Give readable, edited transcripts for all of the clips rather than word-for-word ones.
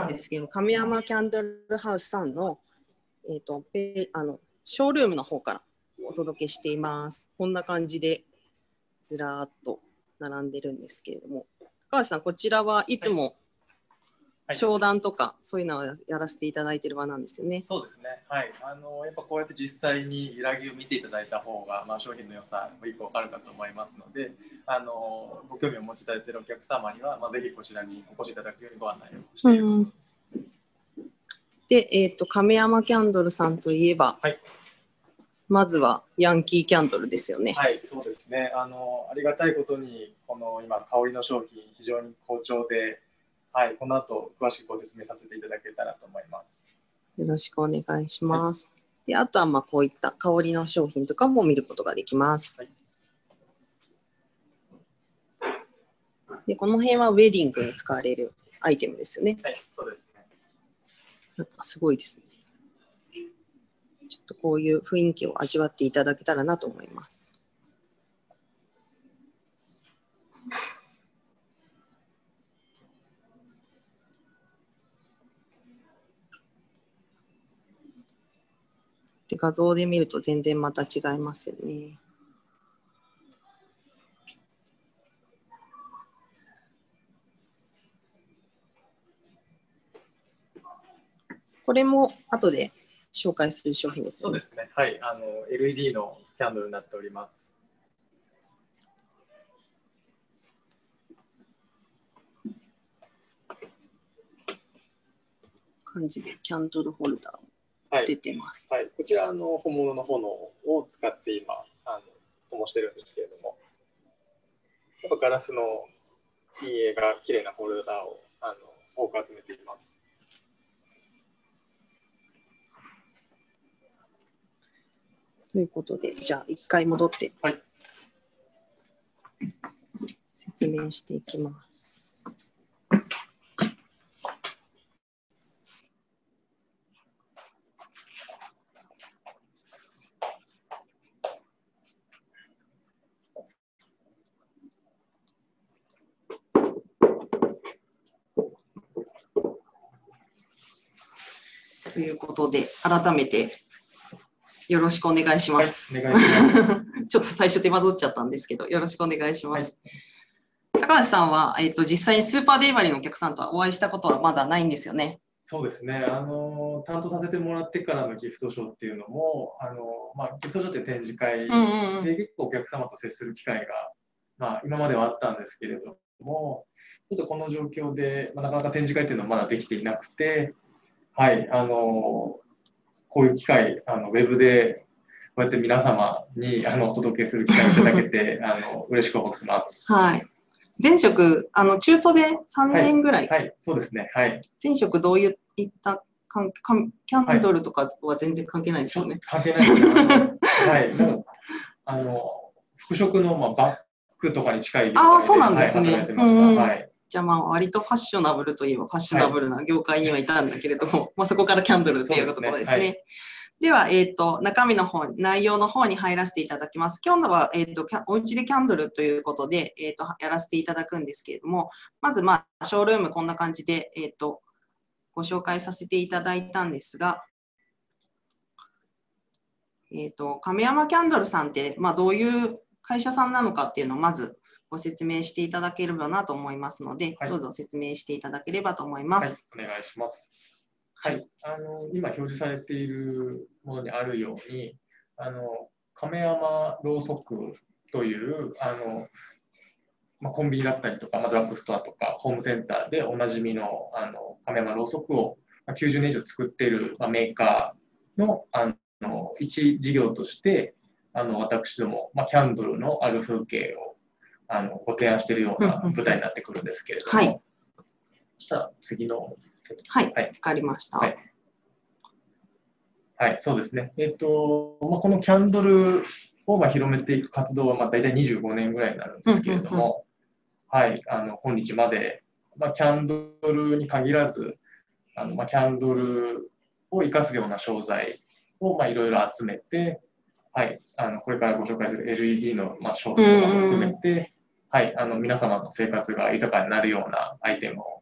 ですけど、亀山キャンドルハウスさんの、ショールームの方からお届けしています。こんな感じでずらーっと並んでるんですけれども、高橋さん、こちらはいつも商談とかそういうのをやらせていただいている場なんですよね。 そうですね。はい。やっぱこうやって実際に揺らぎを見ていただいた方が、商品の良さもよくわかるかと思いますので、ご興味をお持ちいただいているお客様には、ぜひこちらにお越しいただくようにご案内をしていると思います。 で、亀山キャンドルさんといえば、 はい、 まずはヤンキーキャンドルですよね。 はい、そうですね。ありがたいことに、この今、香りの商品、非常に好調で、はい、この後詳しくご説明させていただけたらと思います。 よろしくお願いします。はい、で、あとはこういった香りの商品とかも見ることができます。はい、で、この辺はウェディングに使われるアイテムですよね。 はい、そうですね。 なんかすごいですね。ちょっとこういう雰囲気を味わっていただけたらなと思います。で、画像で見ると全然また違いますよね。これも後で紹介する商品ですね。 そうですね。はい、LED のキャンドルになっております。 感じでキャンドルホルダーも出てます。 はい、はい、こちら本物の炎を使って今灯してるんですけれども、やっぱガラスの陰影が綺麗なホルダーを多く集めています。 ということで、じゃあ一回戻って、 はい、 説明していきます。ということで、改めてよろしくお願いします。 はい、お願いします。 ちょっと最初手間取っちゃったんですけど、よろしくお願いします。はい、高橋さんは、実際にスーパーデリバリーのお客さんとはお会いしたことはまだないんですよね。 そうですね。担当させてもらってからのギフトショーっていうのも、ギフトショーって展示会で結構お客様と接する機会が、今まではあったんですけれども、ちょっとこの状況で、なかなか展示会っていうのはまだできていなくて、はい、こういう機会、ウェブでこうやって皆様にお届けする機会をいただけて嬉しく思ってます。 はい。前職、中途で3年ぐらい。 はい、はい、そうですね。はい。 前職どういったキャンドルとかは全然関係ないですよね。 関係ないです。はい。服飾のバッグとかに近い業界で、 そうなんですね。 働いてました。はい。 じゃあ割とファッショナブルといえばファッショナブルな業界にはいたんだけれども、そこからキャンドルっていうところですね。では、中身の方、内容の方に入らせていただきます。今日のは、おうちでキャンドルということで、やらせていただくんですけれども、まず、ショールームこんな感じで、ご紹介させていただいたんですが、亀山キャンドルさんって、どういう会社さんなのかっていうのをまずご説明していただければなと思いますので、どうぞ説明していただければと思います。 はい、お願いします。はい、今表示されているものにあるように、亀山ろうそくというコンビニだったりとか、ドラッグストアとかホームセンターでおなじみの亀山ろうそくを90年以上作っているメーカーの一事業として私どもキャンドルのある風景をご提案しているような舞台になってくるんですけれども、はい、そしたら次の。 はい、わかりました。 はい、はい、そうですね。このキャンドルを広めていく活動は大体25年ぐらいになるんですけれども、はい、今日まで、キャンドルに限らず、キャンドルを生かすような商材をいろいろ集めて、はい、これからご紹介する LED の商品とかも含めて、はい、皆様の生活が豊かになるようなアイテムを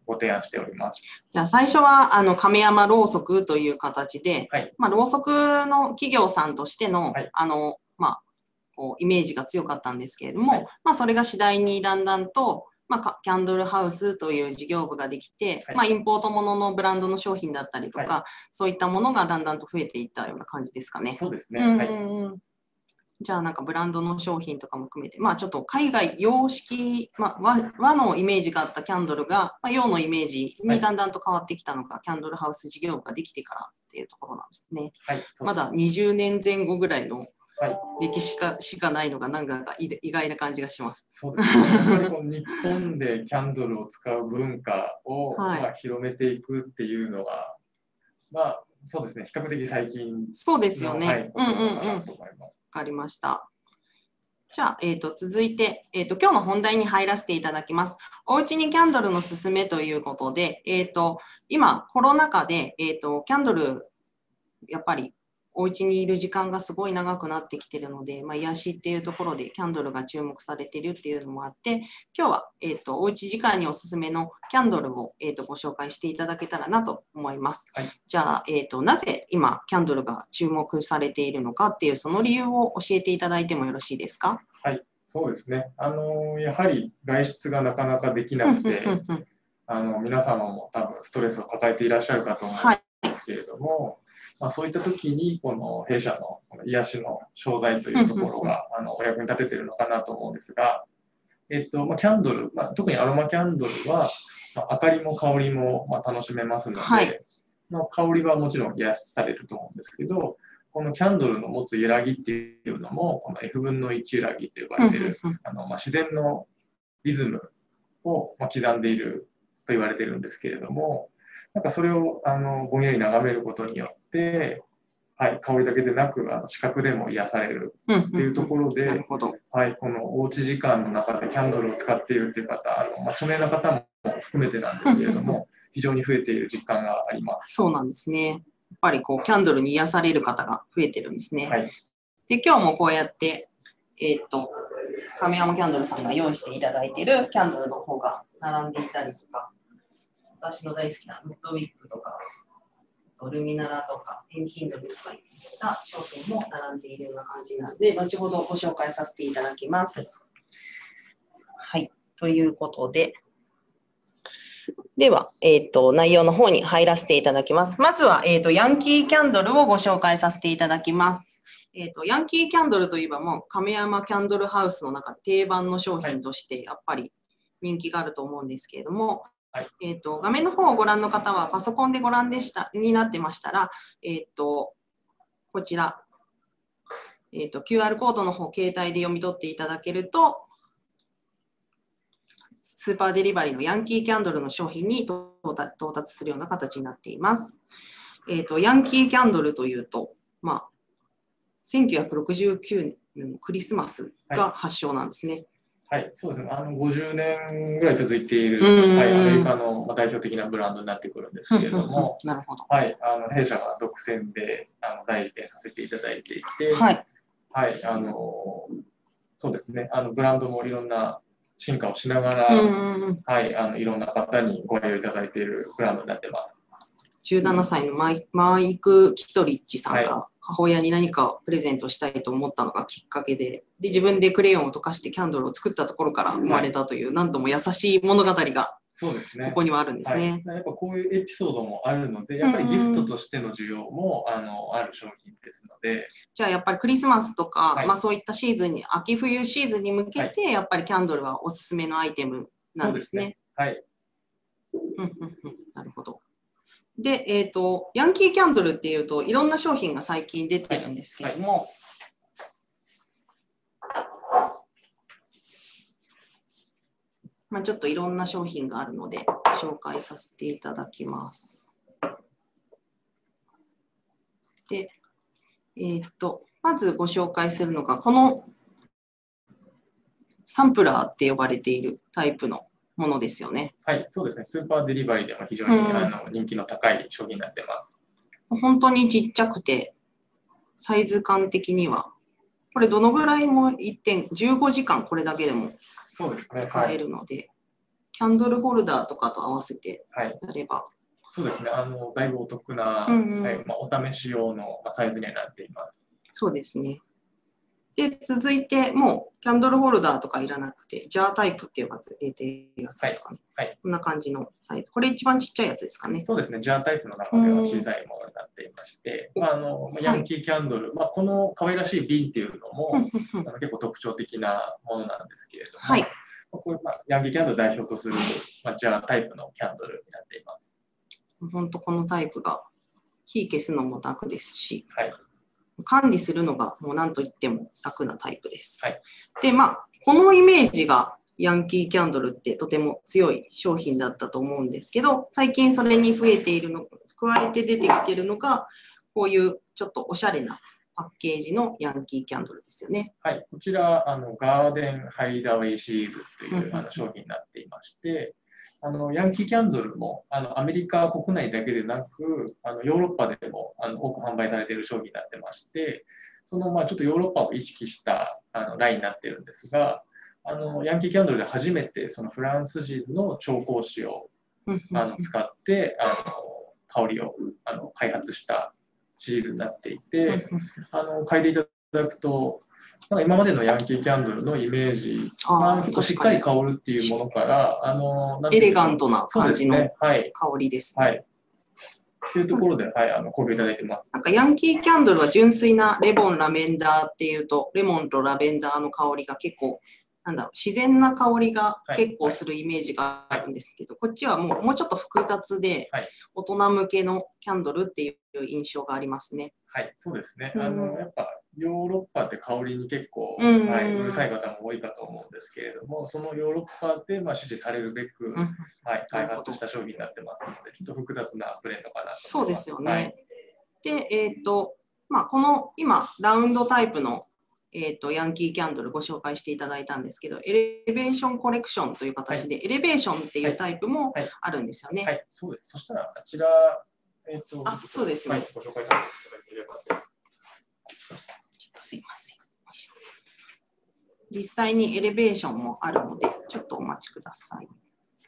ご提案しております。 じゃあ最初は亀山ろうそくという形で、 はい、 ろうそくの企業さんとしての、 はい、 こうイメージが強かったんですけれども、はい、それが次第にだんだんと、キャンドルハウスという事業部ができて、はい、インポートもののブランドの商品だったりとか、はい、そういったものがだんだんと増えていったような感じですかね。 そうですね。はい。 じゃあなんかブランドの商品とかも含めて、ちょっと海外洋式、和のイメージがあったキャンドルが、洋のイメージにだんだんと変わってきたのが、はい、キャンドルハウス事業部ができてからっていうところなんですね。 はい、 まだ20年前後ぐらいの歴史しかないのがなんか意外な感じがします。 そうですね。やっぱりこう日本でキャンドルを使う文化を、広めていくっていうのは、そうですね。比較的最近の。 そうですよね。 はい、 わかりました。じゃあ、続いて、今日の本題に入らせていただきます。おうちにキャンドルのすすめということで、今、コロナ禍で、キャンドル、やっぱり、お家にいる時間がすごい長くなってきているので、癒しっていうところでキャンドルが注目されているっていうのもあって、今日は、おうち時間におすすめのキャンドルを、ご紹介していただけたらなと思います。 はい、 じゃあ、なぜ今、キャンドルが注目されているのかっていう、その理由を教えていただいてもよろしいですか？ はい、そうですね。やはり外出がなかなかできなくて、皆様も多分ストレスを抱えていらっしゃるかと思うんですけれども、そういった時にこの弊社の癒しの商材というところがお役に立てているのかなと思うんですが、キャンドル、特にアロマキャンドルは、明かりも香りも楽しめますので、 はい、 香りはもちろん癒されると思うんですけど、このキャンドルの持つ揺らぎっていうのも、この F 分の1揺らぎと呼ばれている、自然のリズムを刻んでいると言われているんですけれども、なんかそれをぼんやり眺めることによって、はい、香りだけでなく視覚でも癒されるっていうところで、はい、このおうち時間の中でキャンドルを使っているという方、著名な方も含めてなんですけれども、非常に増えている実感があります。 そうなんですね。やっぱりこうキャンドルに癒される方が増えてるんですね。 はい、 で今日もこうやって亀山キャンドルさんが用意していただいているキャンドルの方が並んでいたりとか、私の大好きなウッドウィックとかルミナラとかペンキンドルとかいった商品も並んでいるような感じなので、後ほどご紹介させていただきます。はい、ということで、では、内容の方に入らせていただきます。まずは、ヤンキーキャンドルをご紹介させていただきます。ヤンキーキャンドルといえばもう亀山キャンドルハウスの中定番の商品としてやっぱり人気があると思うんですけれども、 はい、 画面の方をご覧の方はパソコンでご覧になってましたら、こちら、QR コードの方携帯で読み取っていただけると、スーパーデリバリーのヤンキーキャンドルの商品に到達するような形になっています。ヤンキーキャンドルというと、1969年のクリスマスが発祥なんですね。 はい、そうですね。50年ぐらい続いている、はい、アメリカの代表的なブランドになってくるんですけれども、 なるほど。 はい、弊社が独占で代理店させていただいていて、 はい、 はい、そうですね。ブランドもいろんな進化をしながら、はい、いろんな方にご愛用いただいているブランドになっています。 17歳のマイク・キトリッチさんが母親に何かプレゼントしたいと思ったのがきっかけで、自分でクレヨンを溶かしてキャンドルを作ったところから生まれたという、なんとも優しい物語がそうですね。 ここにはあるんですね。 はい、やっぱこういうエピソードもあるので、やっぱりギフトとしての需要もある商品ですので。 じゃあやっぱりクリスマスとか、そういったシーズンに、秋冬シーズンに向けて、やっぱりキャンドルはおすすめのアイテムなんですね。 はい。 なるほど。で、ヤンキーキャンドルっていうといろんな商品が最近出てるんですけれども、ちょっといろんな商品があるので紹介させていただきます。で、まずご紹介するのがこのサンプラーって呼ばれているタイプのものですよね。 はい、そうですね。スーパーデリバリーでも非常に、人気の高い商品になっています。 本当にちっちゃくて、サイズ感的には、これどのぐらいも15時間これだけでも使えるので、 キャンドルホルダーとかと合わせてやれば。 そうですね。だいぶお得な、お試し用のサイズにはなっています。 そうですね。で、続いて、もうキャンドルホルダーとかいらなくて、ジャータイプっていうやつ、出てるやつですかね。こんな感じのサイズ。これ一番ちっちゃいやつですかね。 そうですね。ジャータイプの中では小さいものになっていまして、ヤンキーキャンドル、この可愛らしい瓶っていうのも結構特徴的なものなんですけれども、これヤンキーキャンドルを代表とするジャータイプのキャンドルになっています。 本当このタイプが火消すのも楽ですし、管理するのがもう何と言っても楽なタイプです。で、このイメージがヤンキーキャンドルってとても強い商品だったと思うんですけど、最近それに増えているの、加えて出てきているのが、こういうちょっとおしゃれなパッケージのヤンキーキャンドルですよね。 こちらガーデンハイダウェイシリーズという商品になっていまして、ヤンキーキャンドルもアメリカ国内だけでなくヨーロッパでも多く販売されている商品になってまして、そのちょっとヨーロッパを意識したラインになっているんですが、ヤンキーキャンドルで初めてそのフランス人の調香師を使って香りを開発したシリーズになっていて、嗅いでいただくと、今までのヤンキーキャンドルのイメージがしっかり香るっていうものから、 エレガントな感じの香りですね。 というところで、ご評いただいてます。 なんかヤンキーキャンドルは純粋なレモン、ラベンダーっていうと、レモンとラベンダーの香りが結構、自然な香りが結構するイメージがあるんですけど、こっちはもうちょっと複雑で、大人向けのキャンドルっていう印象がありますね。 そうですね。やっぱヨーロッパって香りに結構、うるさい方も多いかと思うんですけれども、そのヨーロッパで支持されるべく、開発した商品になってますので、ちょっと複雑なブレンドかなと思います。 そうですよね。で、この今、ラウンドタイプのヤンキーキャンドルご紹介していただいたんですけど、エレベーションコレクションという形で、エレベーションっていうタイプもあるんですよね。 そうです。そしたら、あちら、 そうですね。 ご紹介させていただければと。 ちょっとすいません。実際にエレベーションもあるので、ちょっとお待ちください。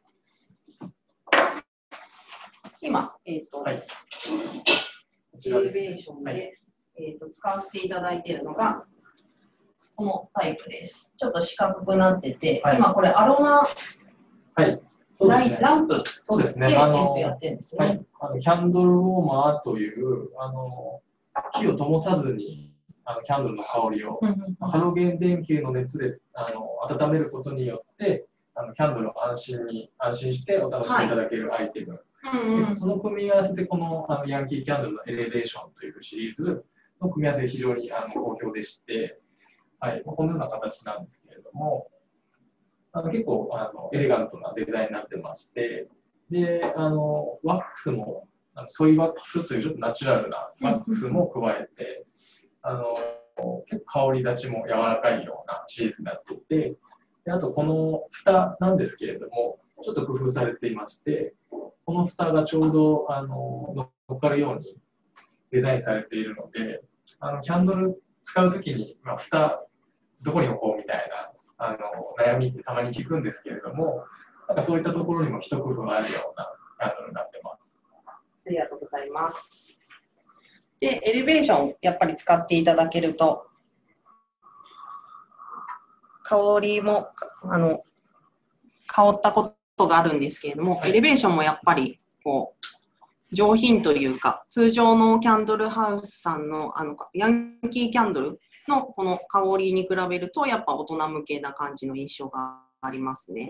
今、エレベーションで、使わせていただいているのが、このタイプです。ちょっと四角くなってて、今これアロマ、ランプでやってるんですね。 キャンドルウォーマーという火を灯さずにキャンドルの香りをハロゲン電球の熱で温めることによってキャンドルを安心してお楽しみいただけるアイテム。その組み合わせでこのヤンキーキャンドルのエレベーションというシリーズの組み合わせが非常に好評でして、このような形なんですけれども、結構エレガントなデザインになってまして、でワックスもソイワックスというちょっとナチュラルなワックスも加えて、結構香り立ちも柔らかいようなシリーズになっていて、であとこの蓋なんですけれども、ちょっと工夫されていまして、この蓋がちょうど乗っかるようにデザインされているので、キャンドル使うときに、蓋どこに置こうみたいな悩みってたまに聞くんですけれども、そういったところにも一工夫あるようなキャンドルになってます。 ありがとうございます。で、エレベーションやっぱり使っていただけると、香りも香ったことがあるんですけれども、エレベーションもやっぱりこう上品というか、通常のキャンドルハウスさんのヤンキーキャンドルのこの香りに比べると、やっぱ大人向けな感じの印象がありますね。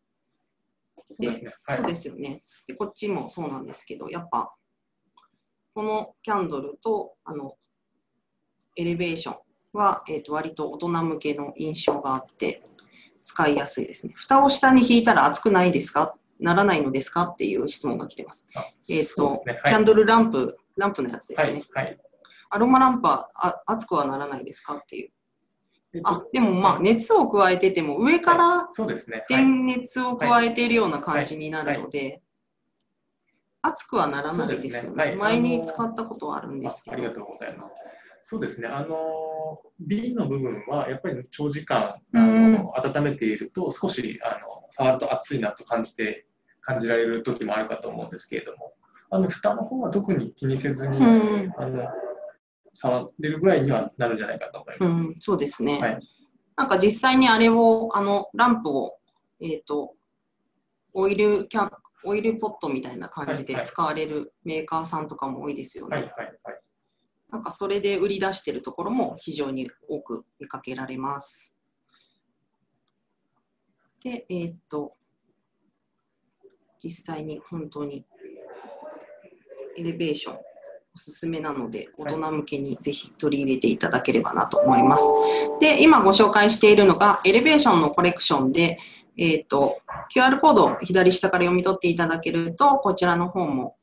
そうですよね。で、こっちもそうなんですけど、やっぱこのキャンドルとエレベーションは、割と大人向けの印象があって使いやすいですね。蓋を下に引いたら熱くないですか？ならないのですか？っていう質問が来てます。キャンドルランプのやつですね。アロマランプは熱くはならないですかっていう。でも熱を加えてても上から電熱を加えているような感じになるので、熱くはならないですよね。前に使ったことはあるんですけど。 ありがとうございます。そうですね。瓶の部分はやっぱり長時間温めていると少し触ると熱いなと感じられる時もあるかと思うんですけれども、蓋の方は特に気にせずに、触れるぐらいにはなるんじゃないかと思います。 そうですね。 はい、 なんか実際にあれを、ランプを、オイルポットみたいな感じで使われるメーカーさんとかも多いですよね。なんかそれで売り出しているところも非常に多く見かけられます。で、実際に本当にエレベーションおすすめなので、大人向けにぜひ取り入れていただければなと思います。で、今ご紹介しているのがエレベーションのコレクションで、QR コードを左下から読み取っていただけると、こちらの方も、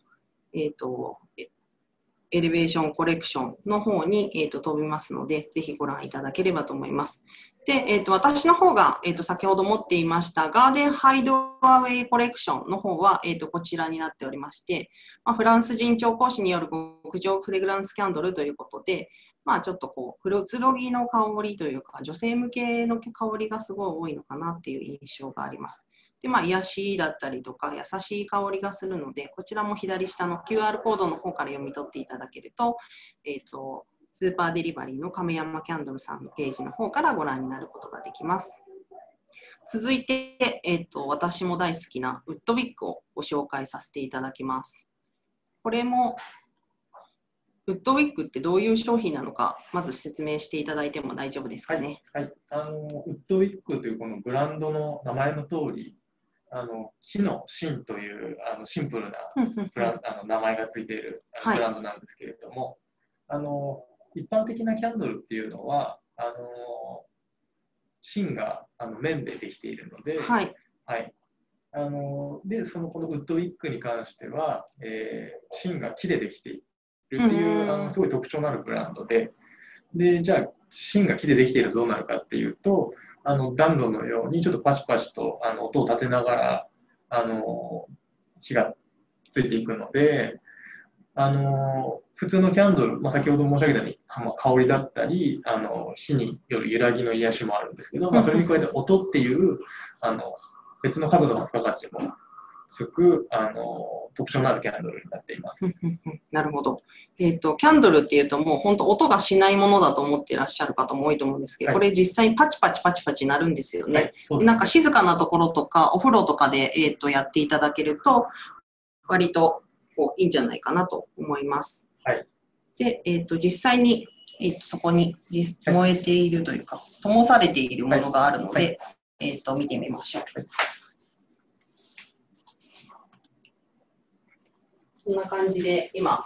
エレベーションコレクションの方に、飛びますので、ぜひご覧いただければと思います。で、私の方が、先ほど持っていましたガーデンハイドアウェイコレクションの方は、こちらになっておりまして、フランス人調香師による極上フレグランスキャンドルということで、ちょっとこう、くつろぎの香りというか、女性向けの香りがすごい多いのかなっていう印象があります。で、癒しだったりとか、優しい香りがするので、こちらも左下の QR コードの方から読み取っていただけると、スーパーデリバリーの亀山キャンドルさんのページの方からご覧になることができます。続いて、私も大好きなウッドウィッグをご紹介させていただきます。これも、ウッドウィッグってどういう商品なのか、まず説明していただいても大丈夫ですかね。 ウッドウィッグというこのブランドの名前の通り、木の芯というシンプルな名前がついているブランドなんですけれども、一般的なキャンドルっていうのは芯が綿でできているので、でこのウッドウィッグに関しては、芯が木でできているっていうすごい特徴のあるブランドで、じゃあ芯が木でできているとどうなるかっていうと、暖炉のようにちょっとパチパチと音を立てながら火がついていくので、普通のキャンドル、先ほど申し上げたように香りだったり火による揺らぎの癒しもあるんですけど、それに加えて音っていう別の角度の付加価値もつく特徴のあるキャンドルになっています。 なるほど。キャンドルっていうともう本当音がしないものだと思っていらっしゃる方も多いと思うんですけど、これ実際にパチパチパチパチ鳴るんですよね。なんか静かなところとかお風呂とかで、やっていただけると割といいんじゃないかなと思います。で、実際に、そこに燃えているというか灯されているものがあるので、見てみましょう。こんな感じで今、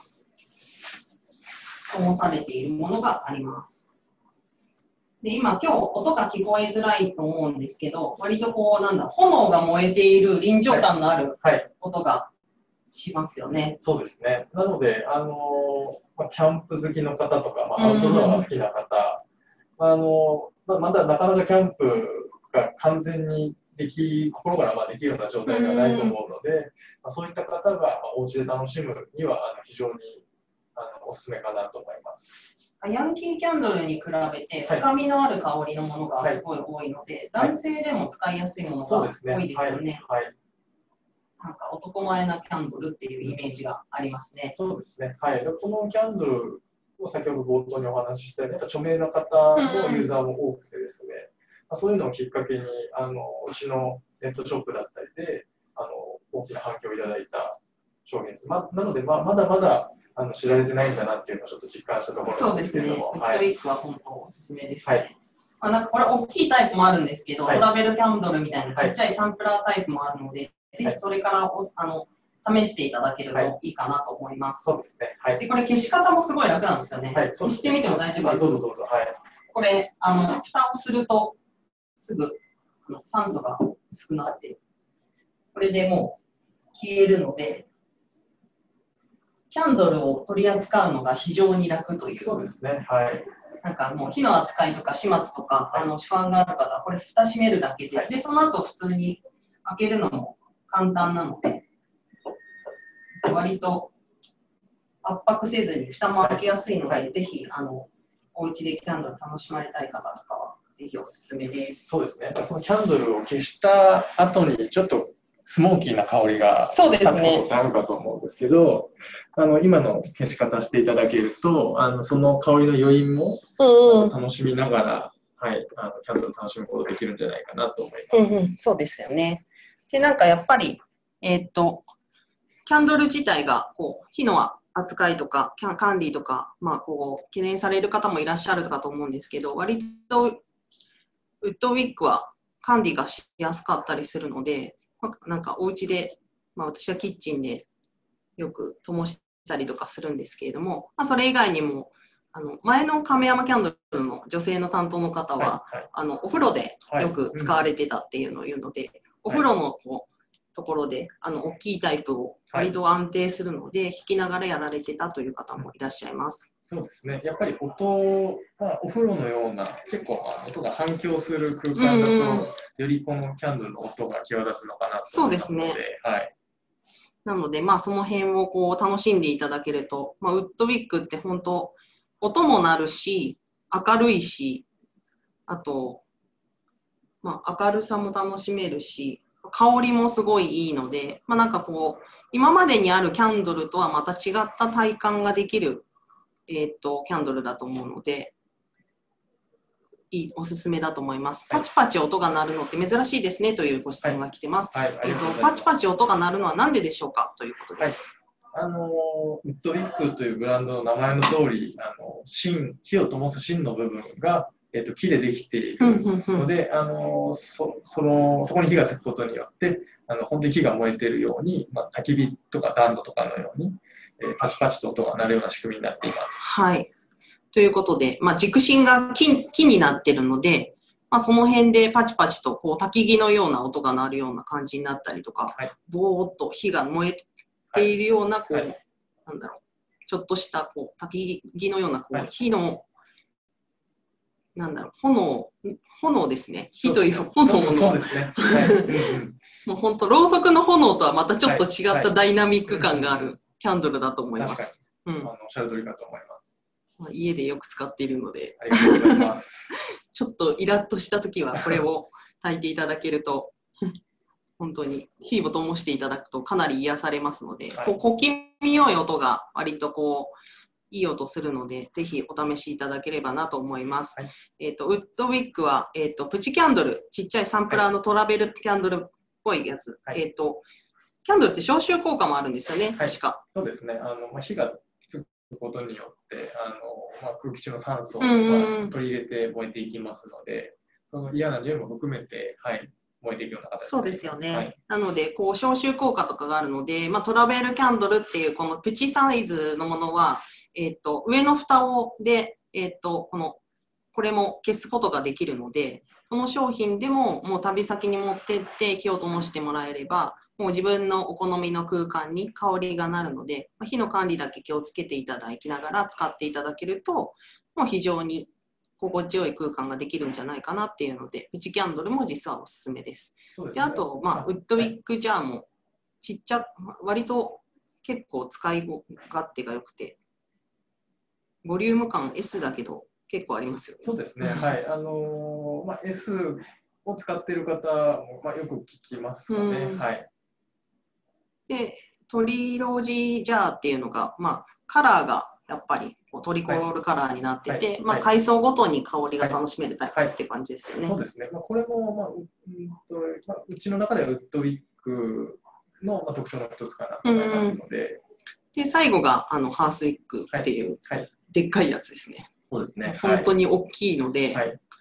灯されているものがあります。で、今日音が聞こえづらいと思うんですけど、割と炎が燃えている臨場感のある音がしますよね。 そうですね。なので、キャンプ好きの方とか、アウトドアが好きな方、まだなかなかキャンプが完全に心からできるような状態ではないと思うので、そういった方がお家で楽しむには非常におすすめかなと思います。 ヤンキーキャンドルに比べて深みのある香りのものがすごい多いので、男性でも使いやすいものが多いですよね。なんか男前なキャンドルっていうイメージがありますね。 そうですね。このキャンドルを先ほど冒頭にお話ししたように、著名な方のユーザーも多くてですね、そういうのをきっかけにうちのネットショップだったりで大きな反響をいただいた商品です。なので、まだまだ知られてないんだなっていうのをちょっと実感したところなんですけれども。 そうですね。ウッドウィッグは本当おすすめですね。なんかこれ大きいタイプもあるんですけど、トラベルキャンドルみたいなちっちゃいサンプラータイプもあるので、ぜひそれから試していただけるといいかなと思います。 そうですね。 で、これ消し方もすごい楽なんですよね。消してみても大丈夫です。 どうぞどうぞ。 これ、蓋をするとすぐ酸素が薄くなって、これでもう消えるので、キャンドルを取り扱うのが非常に楽という。 そうですね。 なんかもう火の扱いとか始末とか、不安がある方はこれ蓋閉めるだけで、で、その後普通に開けるのも簡単なので、割と圧迫せずに蓋も開けやすいので、ぜひお家でキャンドル楽しまれたい方とかはぜひおすすめです。 そうですね。そのキャンドルを消した後にちょっとスモーキーな香りがそうで立つこすね。 とってあるかと思うんですけど、今の消し方していただけると、その香りの余韻も楽しみながら、はい、キャンドル楽しむことできるんじゃないかなと思います。 そうですよね。で、なんかやっぱり、キャンドル自体がこう火の扱いとか管理とか、まあ、こう懸念される方もいらっしゃるかと思うんですけど、割とウッドウィッグは管理がしやすかったりするので、なんかお家で、まあ、私はキッチンでよく灯したりとかするんですけれども、まあ、それ以外にも前の亀山キャンドルの女性の担当の方は、お風呂でよく使われてたっていうのを言うので、お風呂のこうところで大きいタイプを割と安定するので、弾きながらやられてたという方もいらっしゃいます。 そうですね。やっぱり音はお風呂のような結構音が反響する空間だと、よりこのキャンドルの音が際立つのかなと思いますので、そうですね。はい。 なので、まあ、その辺をこう楽しんでいただけると、まあ、ウッドウィッグって本当、音も鳴るし、明るいし、あと、まあ、明るさも楽しめるし、香りもすごいいいので、まあ、なんかこう、今までにあるキャンドルとはまた違った体感ができる、キャンドルだと思うので、おすすめだと思います。パチパチ音が鳴るのって珍しいですねというご質問が来てます。パチパチ音が鳴るのは何ででしょうかということです。 ウッドウィッグというブランドの名前の通り、火を灯す芯の部分が、木でできているので、そこに火がつくことによって、本当に木が燃えているように、まあ、焚き火とか暖炉とかのように、パチパチと音が鳴るような仕組みになっています。 はい。ということで、まあ、軸心が木になっているので、まあ、その辺でパチパチとこう焚き木のような音が鳴るような感じになったりとか、ぼーっと火が燃えているような、こう、なんだろう、ちょっとしたこう焚き木のようなこう火の、なんだろう、炎ですね。火という炎の。 そうですね。 もう本当、ろうそくの炎とはまたちょっと違ったダイナミック感があるキャンドルだと思います。 おっしゃる通りかと思います。 家でよく使っているので、 ありがとうございます。 ちょっとイラッとしたときはこれを炊いていただけると、本当に火を灯していただくとかなり癒されますので、こう小気味良い音が割とこういい音するので、ぜひお試しいただければなと思います。ウッドウィッグは、プチキャンドル、ちっちゃいサンプラーのトラベルキャンドルっぽいやつ。キャンドルって消臭効果もあるんですよね、確か。 そうですね。火がつくことによって空気中の酸素を取り入れて燃えていきますので、その嫌な匂いも含めて、燃えていくような形。 そうですよね。なので、こう消臭効果とかがあるので、トラベルキャンドルっていうこのプチサイズのものは、上の蓋で、これも消すことができるので、この商品でももう旅先に持ってって火を灯してもらえれば、もう自分のお好みの空間に香りがなるので、火の管理だけ気をつけていただきながら使っていただけると、もう非常に心地よい空間ができるんじゃないかなっていうので、プチキャンドルも実はおすすめです。で、あと、ウッドウィッグジャーもちっちゃ、割と結構使い勝手が良くて、ボリューム感 S だけど結構ありますよね。 そうですね。はい。S を使っている方も、よく聞きますよね。はい。 で、トリロジージャーっていうのが、カラーがやっぱりトリコロールカラーになってて、階層ごとに香りが楽しめるタイプって感じですよね。 そうですね。これも、うちの中ではウッドウィッグの特徴の一つかなと思いますので。 で、最後がハースウィッグっていう、でっかいやつですね。 そうですね。 本当に大きいので、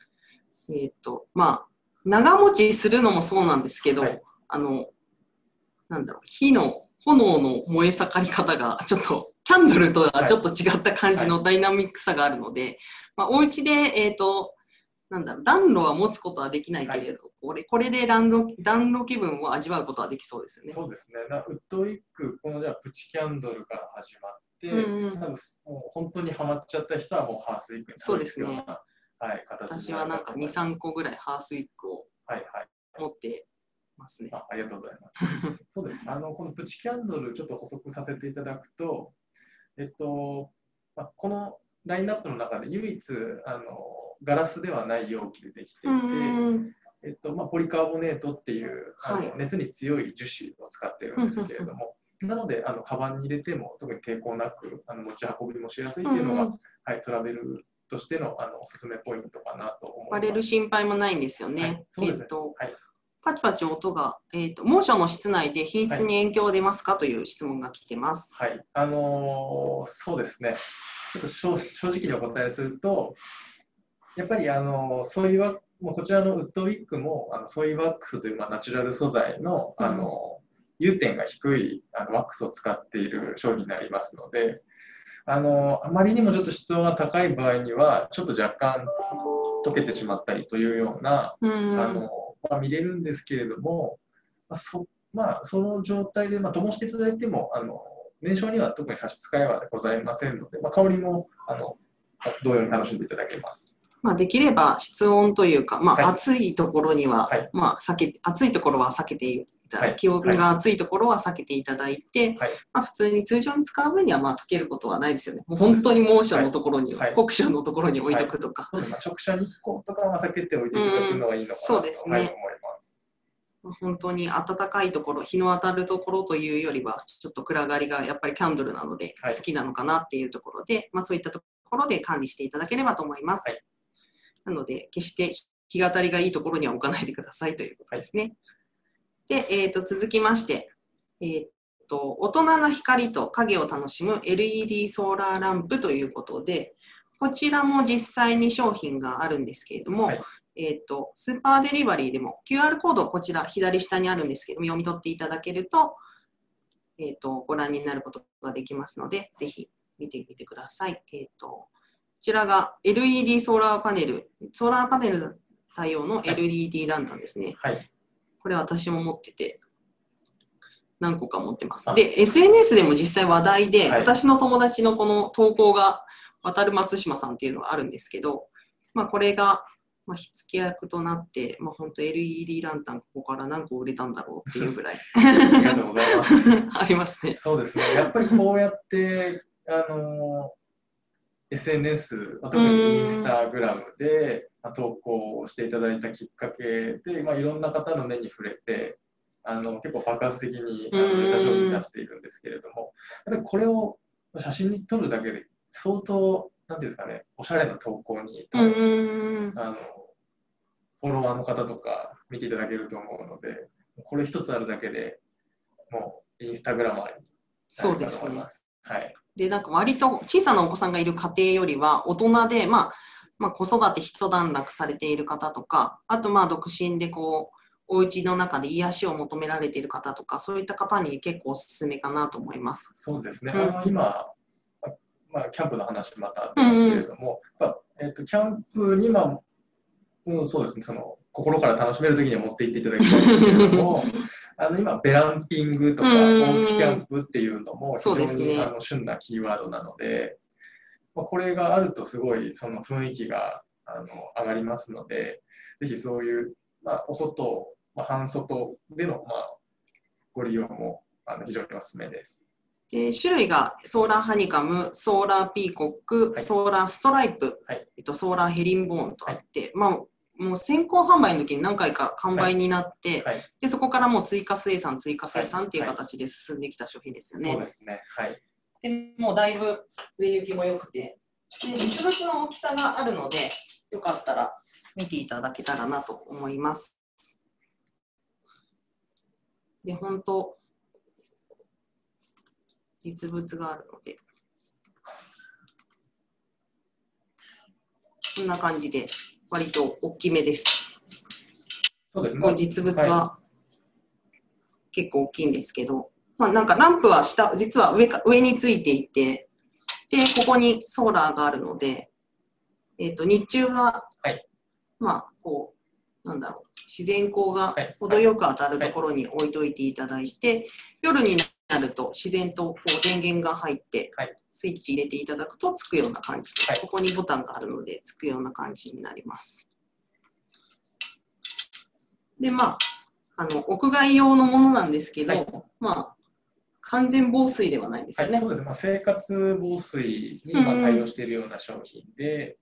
長持ちするのもそうなんですけど、なんだろう、炎の燃え盛り方がちょっとキャンドルとはちょっと違った感じのダイナミックさがあるので、お家で、なんだろう、暖炉は持つことはできないけれど、これで暖炉気分を味わうことはできそうですよね。 そうですね。ウッドウィッグ、このじゃあプチキャンドルから始まって、多分もう本当にハマっちゃった人はもうハースウィッグにそうですね。 形私はなんか2、3個ぐらいハースウィッグを持ってますね。 ありがとうございます。そうです。このプチキャンドルちょっと補足させていただくと、このラインナップの中で唯一ガラスではない容器でできていて、ポリカーボネートっていう熱に強い樹脂を使っているんですけれども、なのでカバンに入れても特に抵抗なく持ち運びもしやすいっていうのが、トラベルとしてのおすすめポイントかなと思います。 割れる心配もないんですよね。 そうですね。 パチパチ音が、猛暑の室内で品質に影響出ますかという質問が来てます。 はい、そうですね。ちょっと正直にお答えすると、やっぱりソイワもうこちらのウッドウィッグもソイワックスというナチュラル素材の融点が低いワックスを使っている商品になりますので、あまりにもちょっと室温が高い場合にはちょっと若干溶けてしまったりというような見れるんですけれども、その状態で灯していただいても燃焼には特に差し支えはございませんので、香りも同様に楽しんでいただけます。 できれば室温というか、暑いところには、暑いところは避けていただいて、気温が暑いところは避けていただいて、普通に通常に使う分には溶けることはないですよね。本当に猛暑のところに、酷暑のところに置いとくとか。 直射日光とかは避けておいていただくのがいいのかなと思います。 本当に暖かいところ、日の当たるところというよりは、ちょっと暗がりがやっぱりキャンドルなので好きなのかなっていうところで、そういったところで管理していただければと思います。なので、決して日当たりがいいところには置かないでくださいということですね。で、続きまして、大人な光と影を楽しむ LED ソーラーランプということで、こちらも実際に商品があるんですけれども、スーパーデリバリーでも QR コード、こちら左下にあるんですけども、読み取っていただけると、ご覧になることができますので、ぜひ見てみてください。こちらが LED ソーラーパネル対応の LED ランタンですね。これ私も持ってて、何個か持ってます。で、SNS でも実際話題で、私の友達のこの投稿が、渡る松島さんっていうのがあるんですけど、これが、火付け役となって、本当 LED ランタン、ここから何個売れたんだろうっていうぐらい。 ありがとうございます。 ありますね。 そうですね。やっぱりこうやって、SNS、特にインスタグラムで投稿をしていただいたきっかけで、いろんな方の目に触れて、結構爆発的に売れた商品になっているんですけれども、やっぱりこれを写真に撮るだけで相当、なんていうんですかね、おしゃれな投稿にフォロワーの方とか見ていただけると思うので、これ一つあるだけでもうインスタグラマーになると思います。 で、割と小さなお子さんがいる家庭よりは大人で、子育て一段落されている方とか、あと独身でお家の中で癒しを求められている方とか、そういった方に結構おすすめかなと思います。 そうですね。今、キャンプの話またありますけれども、キャンプにそうですね、心から楽しめるときには持っていっていただきたいんですけれども、今、ベランピングとか、おうちキャンプっていうのも非常に旬なキーワードなので、これがあるとすごいその雰囲気が上がりますので、ぜひそういう、お外、半外での、ご利用も非常におすすめです。 で種類がソーラーハニカム、ソーラーピーコック、ソーラーストライプ、ソーラーヘリンボーンとあって、もう先行販売の時に何回か完売になって、でそこからもう追加生産っていう形で進んできた商品ですよね。 そうですね。 でもうだいぶ売れ行きも良くて、実物の大きさがあるので、よかったら見ていただけたらなと思います。で、本当、実物があるので、こんな感じで、割と大きめです。 そうですね。 実物は結構大きいんですけど、ランプは実は上についていて、で、ここにソーラーがあるので、日中は、自然光が程よく当たるところに置いといていただいて、夜になると自然と電源が入って、スイッチ入れていただくとつくような感じで、ここにボタンがあるのでつくような感じになります。で、屋外用のものなんですけど、完全防水ではないですよね。 そうですね。生活防水に対応しているような商品で、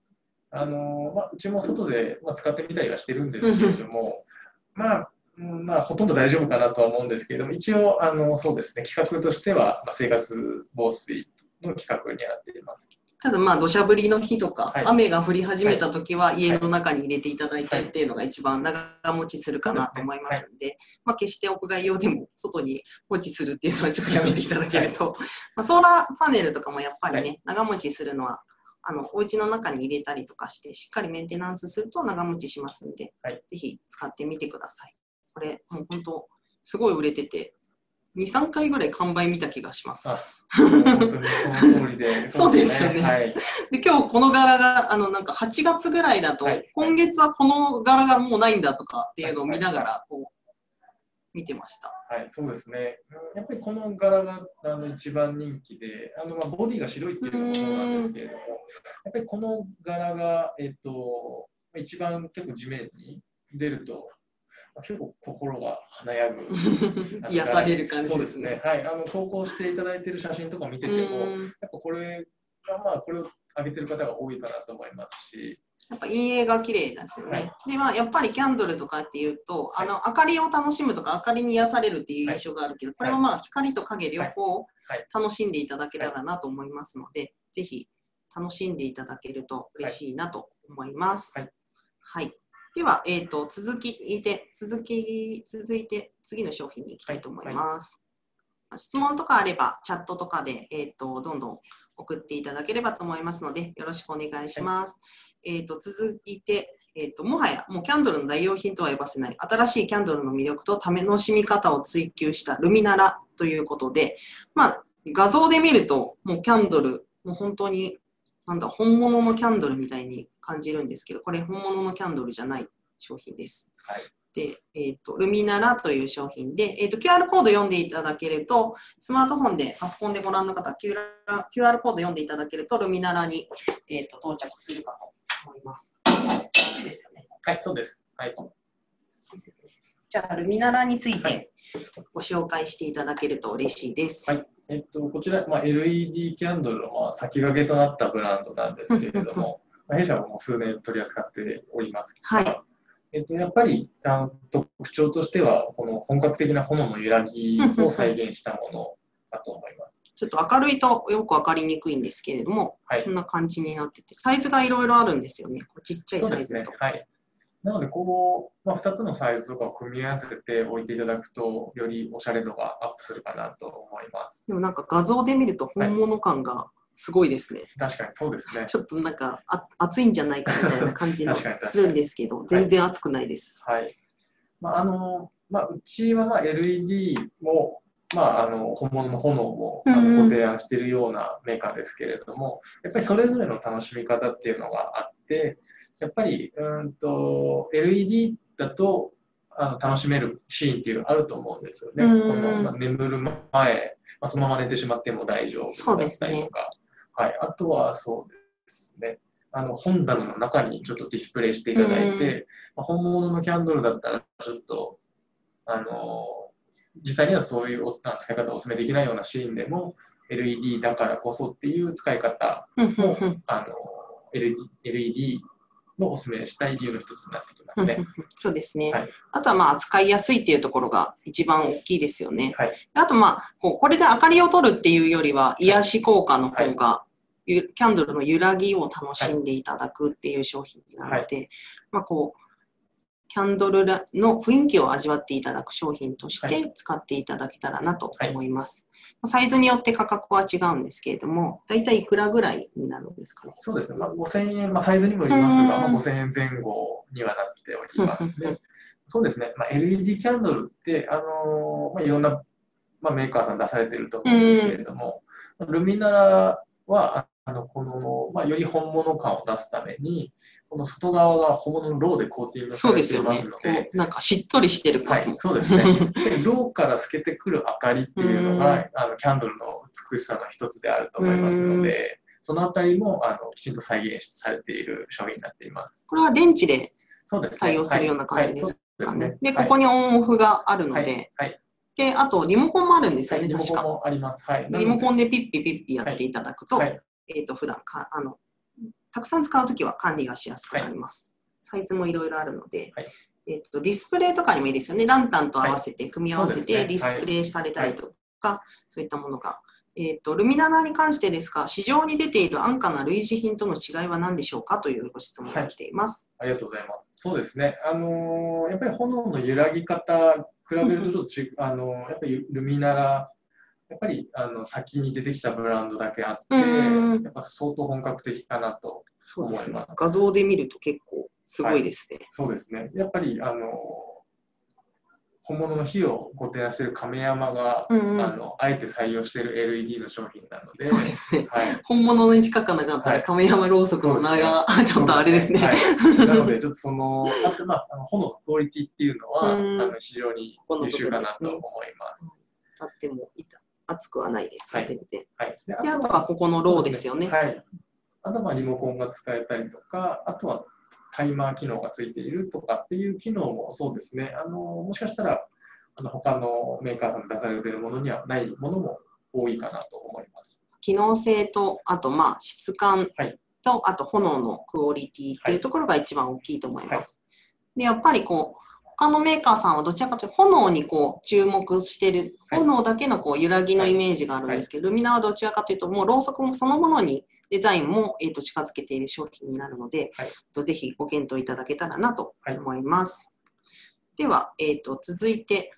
うちも外で、使ってみたりはしてるんですけれども、ほとんど大丈夫かなとは思うんですけれども、一応、そうですね、企画としては、生活防水の企画になっています。 ただ土砂降りの日とか、 はい、 雨が降り始めたときは、家の中に入れていただいてっていうのが一番長持ちするかなと思いますので、決して屋外用でも外に放置するっていうのはちょっとやめていただけると、ソーラーパネルとかもやっぱりね、長持ちするのは、お家の中に入れたりとかして、しっかりメンテナンスすると長持ちしますので、ぜひ使ってみてください。これ、もう本当、すごい売れてて、2、3回ぐらい完売見た気がします。 本当にその通りで。 そうですよね。で、今日この柄が、なんか8月ぐらいだと、今月はこの柄がもうないんだとかっていうのを見ながら、見てました。 はい、そうですね。やっぱりこの柄が一番人気で、ボディが白いっていうのもそうなんですけれども、やっぱりこの柄が、一番結構地面に出ると、結構心が華やぐ癒される感じですね。 はい、投稿していただいている写真とか見てても、やっぱこれがこれを上げてる方が多いかなと思いますし。 やっぱ陰影が綺麗ですよね。で、やっぱりキャンドルとかっていうと、明かりを楽しむとか、明かりに癒されるっていう印象があるけど、これは光と影両方楽しんでいただけたらなと思いますので、ぜひ楽しんでいただけると嬉しいなと思います。はい。では、続いて次の商品に行きたいと思います。質問とかあれば、チャットとかで、どんどん送っていただければと思いますので、よろしくお願いします。続いて、もはやもうキャンドルの代用品とは呼ばせない新しいキャンドルの魅力と楽しみ方を追求したルミナラということで、画像で見るともうキャンドル、もう本当に本物のキャンドルみたいに感じるんですけど、これ本物のキャンドルじゃない商品です。で、ルミナラという商品で、QR コード読んでいただけると、スマートフォンで、パソコンでご覧の方、QR コード読んでいただけると、ルミナラに、到着するかと思います。こっちですよね。 はい、そうです。はい。 じゃあ、ルミナラについてご紹介していただけると嬉しいです。 はい。こちら、LED キャンドルの先駆けとなったブランドなんですけれども、弊社はもう数年取り扱っておりますが、やっぱり特徴としては、この本格的な炎の揺らぎを再現したものだと思います。 ちょっと明るいとよく分かりにくいんですけれども、こんな感じになってて、サイズがいろいろあるんですよね。ちっちゃいサイズと。 なので、2つのサイズとかを組み合わせて置いていただくと、よりおしゃれ度がアップするかなと思います。 でもなんか画像で見ると本物感がすごいですね。 確かにそうですね。 ちょっとなんか熱いんじゃないかみたいな感じのするんですけど、全然熱くないです。 うちはLED も、本物の炎もご提案しているようなメーカーですけれども、やっぱりそれぞれの楽しみ方っていうのがあって、やっぱりLED だと楽しめるシーンっていうのがあると思うんですよね。眠る前、そのまま寝てしまっても大丈夫だったりとか、あとはそうですね、本棚の中にちょっとディスプレイしていただいて、本物のキャンドルだったらちょっと実際にはそういう使い方をお勧めできないようなシーンでも LED だからこそっていう使い方もLED のお勧めしたい理由の一つになってきますね。 そうですね。あとは扱いやすいっていうところが一番大きいですよね。あとこれで明かりを取るっていうよりは癒し効果の方が、キャンドルの揺らぎを楽しんでいただくっていう商品なので、キャンドルの雰囲気を味わっていただく商品として使っていただけたらなと思います。サイズによって価格は違うんですけれども、だいたいいくらぐらいになるんですかね。 そうですね。5000円、サイズにもよりますが、5000円前後にはなっておりますね。そうですね。LED キャンドルって、いろんな、メーカーさん出されていると思うんですけれども、ルミナラは、より本物感を出すために、この外側が本物のろうでコーティングされていますので、 なんかしっとりしてる感じも。 そうですね。ろうから透けてくる明かりっていうのが、キャンドルの美しさの一つであると思いますので、そのあたりもきちんと再現されている商品になっています。 これは電池で対応するような感じですかね。で、ここにオンオフがあるので、で、あとリモコンもあるんですよね、確か。 リモコンもあります。 リモコンでピッピピッピやっていただくと、普段たくさん使うときは管理がしやすくなります。サイズもいろいろあるので、ディスプレイとかにもいいですよね。ランタンと合わせて組み合わせてディスプレイされたりとか、そういったものが。ルミナラに関してですが、市場に出ている安価な類似品との違いは何でしょうかというご質問が来ています。 ありがとうございます。そうですね。やっぱり炎の揺らぎ方、比べるとちょっとやっぱりルミナラ、やっぱり先に出てきたブランドだけあって、やっぱ相当本格的かなと思います。 そうですね。画像で見ると結構すごいですね。 そうですね。やっぱり本物の火をご提案している亀山が、あえて採用している LED の商品なので、 そうですね。本物に近くなかったら亀山ろうそくの名が、ちょっとあれですね。 なので、ちょっとあと炎のクオリティっていうのは、非常に優秀かなと思います。 あっても熱くはないですよ、全然。 で、 あとはここのローですよね。 あとはリモコンが使えたりとか、あとはタイマー機能がついているとかっていう機能もそうですね。もしかしたら他のメーカーさんで出されているものにはないものも多いかなと思います。 機能性と、あと質感と、あと炎のクオリティっていうところが一番大きいと思います。で、やっぱり他のメーカーさんはどちらかというと炎に注目している、炎だけの揺らぎのイメージがあるんですけど、ルミナはどちらかというと、もうろうそくもそのものにデザインも近づけている商品になるので、ぜひご検討いただけたらなと思います。では、続いて、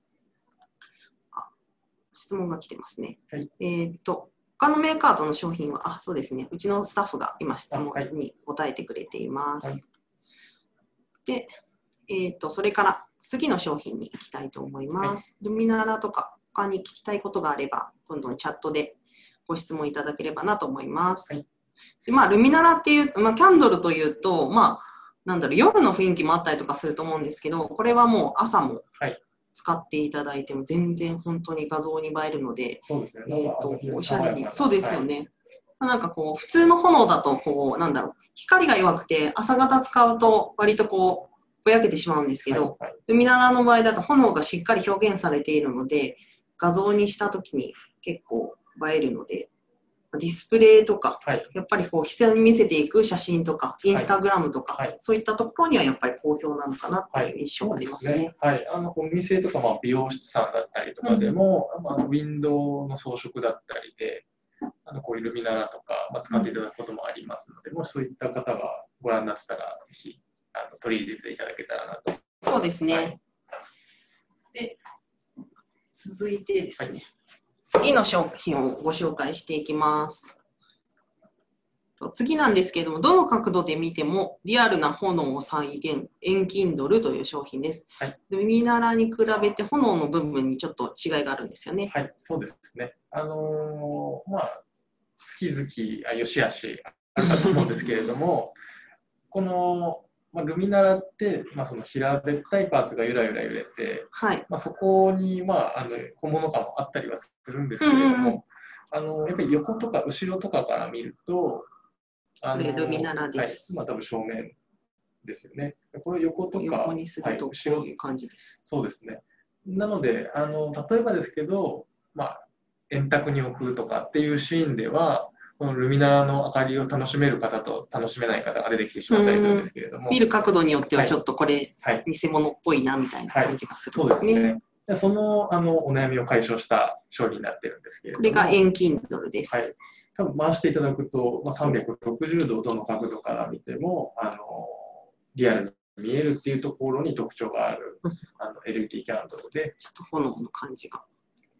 質問が来てますね。他のメーカーとの商品は、そうですね、うちのスタッフが今質問に答えてくれています。で、それから次の商品に行きたいと思います。ルミナラとか他に聞きたいことがあれば、どんどんチャットでご質問いただければなと思います。でルミナラっていう、キャンドルというと、夜の雰囲気もあったりとかすると思うんですけど、これはもう朝も使っていただいても全然本当に画像に映えるので、おしゃれに、そうですよね。普通の炎だと光が弱くて朝方使うと割とぼやけてしまうんですけど、ルミナラの場合だと炎がしっかり表現されているので、画像にしたときに結構映えるので、ディスプレイとか、やっぱり人に見せていく写真とか、インスタグラムとか、そういったところにはやっぱり好評なのかなっていう印象がありますね。 お店とか美容室さんだったりとかでも、ウィンドウの装飾だったりで、こういうルミナラとか、使っていただくこともありますので、もしそういった方がご覧になってたら、ぜひ取り入れていただけたらなと。 そうですね。で、続いてですね。次の商品をご紹介していきます。次なんですけれども、どの角度で見てもリアルな炎を再現、遠近ドルという商品です。ルミナラに比べて炎の部分にちょっと違いがあるんですよね。 そうですね。好き好き、よしあしあるかと思うんですけれども、このルミナラって、その平べったいパーツがゆらゆら揺れて、そこに、本物感もあったりはするんですけれども、やっぱり横とか後ろとかから見ると、 これルミナラです。 多分正面ですよね。これ横とか、 横にするとこういう感じです。 そうですね。なので、例えばですけど、円卓に置くとかっていうシーンでは、このルミナラの明かりを楽しめる方と楽しめない方が出てきてしまったりするんですけれども、 見る角度によってはちょっとこれ、偽物っぽいなみたいな感じがするんですね。 そうですね。そのお悩みを解消した商品になってるんですけれども、 これが遠近ドルです。 多分回していただくと、360度どの角度から見てもリアルに見えるっていうところに特徴があるLED キャンドルで、 ちょっと炎の感じが。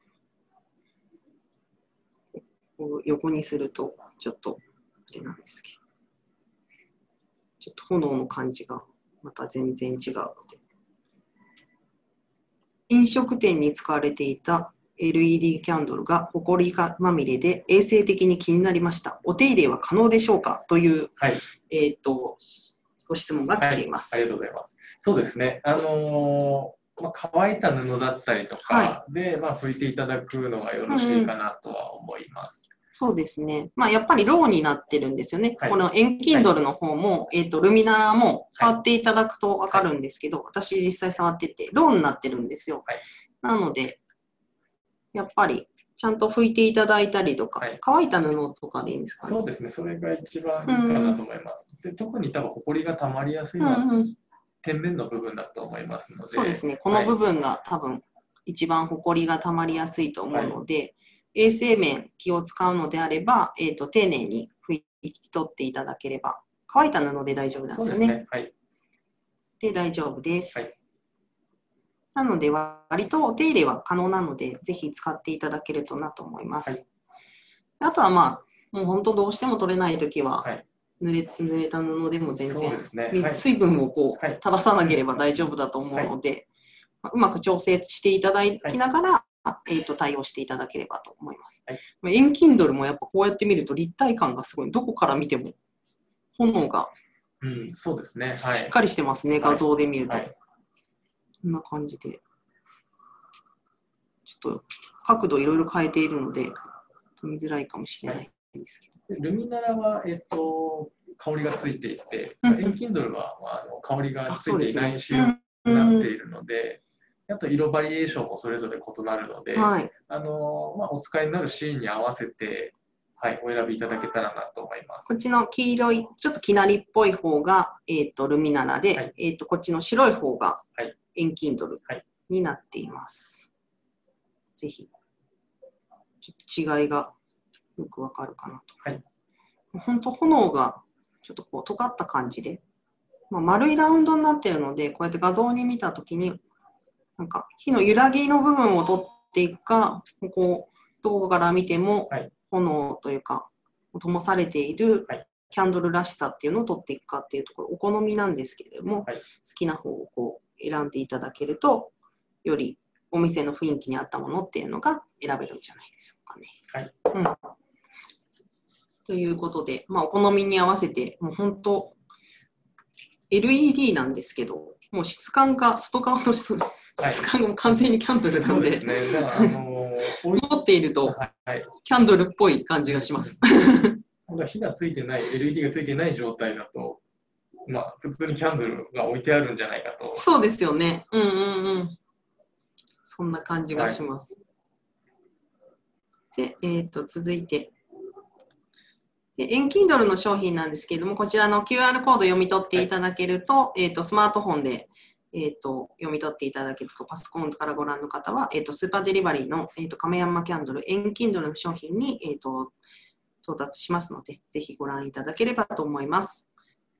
横にするとちょっとあれなんですけど、ちょっと炎の感じがまた全然違うので、飲食店に使われていた LED キャンドルがホコリまみれで衛生的に気になりました。お手入れは可能でしょうかという、ご質問が来ています。 ありがとうございます。そうですね。乾いた布だったりとかで、拭いていただくのがよろしいかなとは思います。 そうですね。やっぱりローになってるんですよね。この遠近ドルの方も、ルミナラも触っていただくと分かるんですけど、私実際触ってて、ローになってるんですよ。なので、やっぱりちゃんと拭いていただいたりとか、 はい、 乾いた布とかでいいんですかね。 そうですね、それが一番いいかなと思います。で特に多分、ほこりがたまりやすいのは、天面の部分だと思いますので。 そうですね、この部分が多分、一番ほこりがたまりやすいと思うので、衛生面気を使うのであれば、丁寧に拭き取っていただければ、乾いた布で大丈夫なんですよね。 そうですね。はい。 で、大丈夫です。 はい、 なので、割とお手入れは可能なので、ぜひ使っていただけるとなと思います。はい、あとは、まあ、もう本当どうしても取れないときは、濡れた布でも全然、水分をこう、垂らさなければ大丈夫だと思うので、うまく調整していただきながら、対応していただければと思います。遠近ドルもやっぱこうやって見ると立体感がすごい、どこから見ても炎がそうですね。 しっかりしてますね、画像で見ると。こんな感じで。ちょっと角度いろいろ変えているので、見づらいかもしれないんですけど。 ルミナラは、香りがついていて、遠近ドルは、香りがついていない仕様になっているので、あと色バリエーションもそれぞれ異なるので、お使いになるシーンに合わせて、お選びいただけたらなと思います。 こっちの黄色い、ちょっときなりっぽい方が、ルミナラで、こっちの白い方が遠近ドルになっています。ぜひ、ちょっと違いがよくわかるかなと。本当、炎がちょっとこう尖った感じで、丸いラウンドになっているので、こうやって画像に見たときに、なんか火の揺らぎの部分を取っていくか、こうどこから見ても炎というか、灯されているキャンドルらしさっていうのを取っていくかっていうところ、お好みなんですけれども、好きな方をこう選んでいただけると、よりお店の雰囲気に合ったものっていうのが選べるんじゃないでしょうかね。ということで、お好みに合わせて、もう本当、LED なんですけど、もう質感が、外側の質感が完全にキャンドルなので、持っているとキャンドルっぽい感じがします。 火がついてない、LED がついてない状態だと、普通にキャンドルが置いてあるんじゃないかと。 そうですよね。そんな感じがします。で、続いて。遠近ドルの商品なんですけれども、こちらの QR コード読み取っていただけると、スマートフォンで、読み取っていただけると、パソコンからご覧の方は、スーパーデリバリーの、亀山キャンドル、遠近ドルの商品に、到達しますので、ぜひご覧いただければと思います。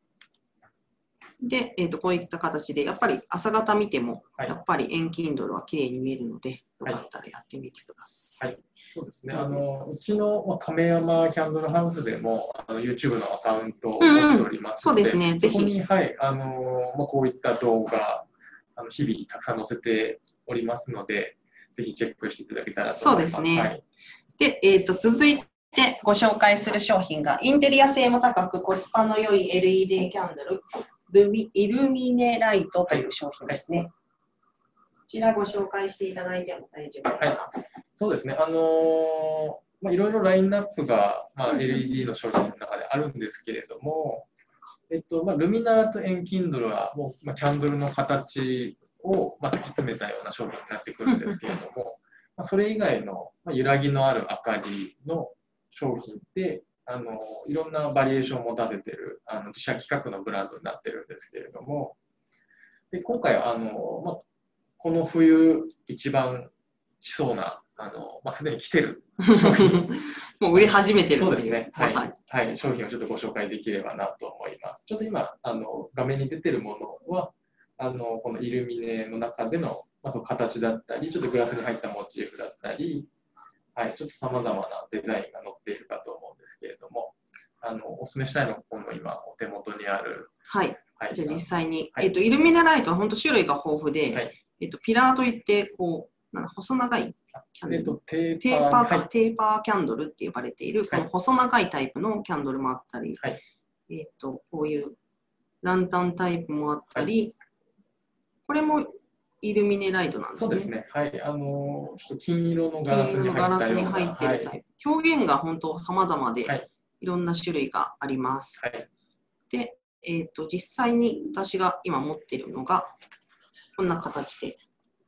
で、こういった形で、やっぱり朝方見ても、やっぱり遠近ドルは綺麗に見えるので、よかったらやってみてください。 そうですね。うちの亀山キャンドルハウスでもYouTube のアカウントを持っておりますので、そうですね。ぜひ。そこに、こういった動画、日々たくさん載せておりますので、ぜひチェックしていただけたらと思います。そうですね。 で、続いてご紹介する商品が、インテリア性も高くコスパの良い LED キャンドル、イルミネライトという商品ですね。こちらご紹介していただいても大丈夫ですか？ そうですね。いろいろラインナップが、LED の商品の中であるんですけれども、ルミナラと遠近ドルはもう、キャンドルの形を、突き詰めたような商品になってくるんですけれども、それ以外の、揺らぎのある明かりの商品で、いろんなバリエーションを持たせている自社規格のブランドになってるんですけれども、で今回はこの冬一番来そうなすでに来てる商品もう売れ始めてるっていう。 そうですね。商品をちょっとご紹介できればなと思います。ちょっと今画面に出てるものはこのイルミネの中での、その形だったり、ちょっとグラスに入ったモチーフだったり、ちょっとさまざまなデザインが載っているかと思うんですけれども、お勧めしたいのはこの今お手元にある。 じゃあ実際に、イルミナライトは本当種類が豊富で、ピラーといってこう細長いキャンドル、テーパーキャンドルって呼ばれている、この細長いタイプのキャンドルもあったり、こういうランタンタイプもあったり、これもイルミネライトなんですね。 そうですね。ちょっと金色のガラスに入っているタイプ。表現が本当様々で、いろんな種類があります。で、実際に私が今持っているのが、こんな形で。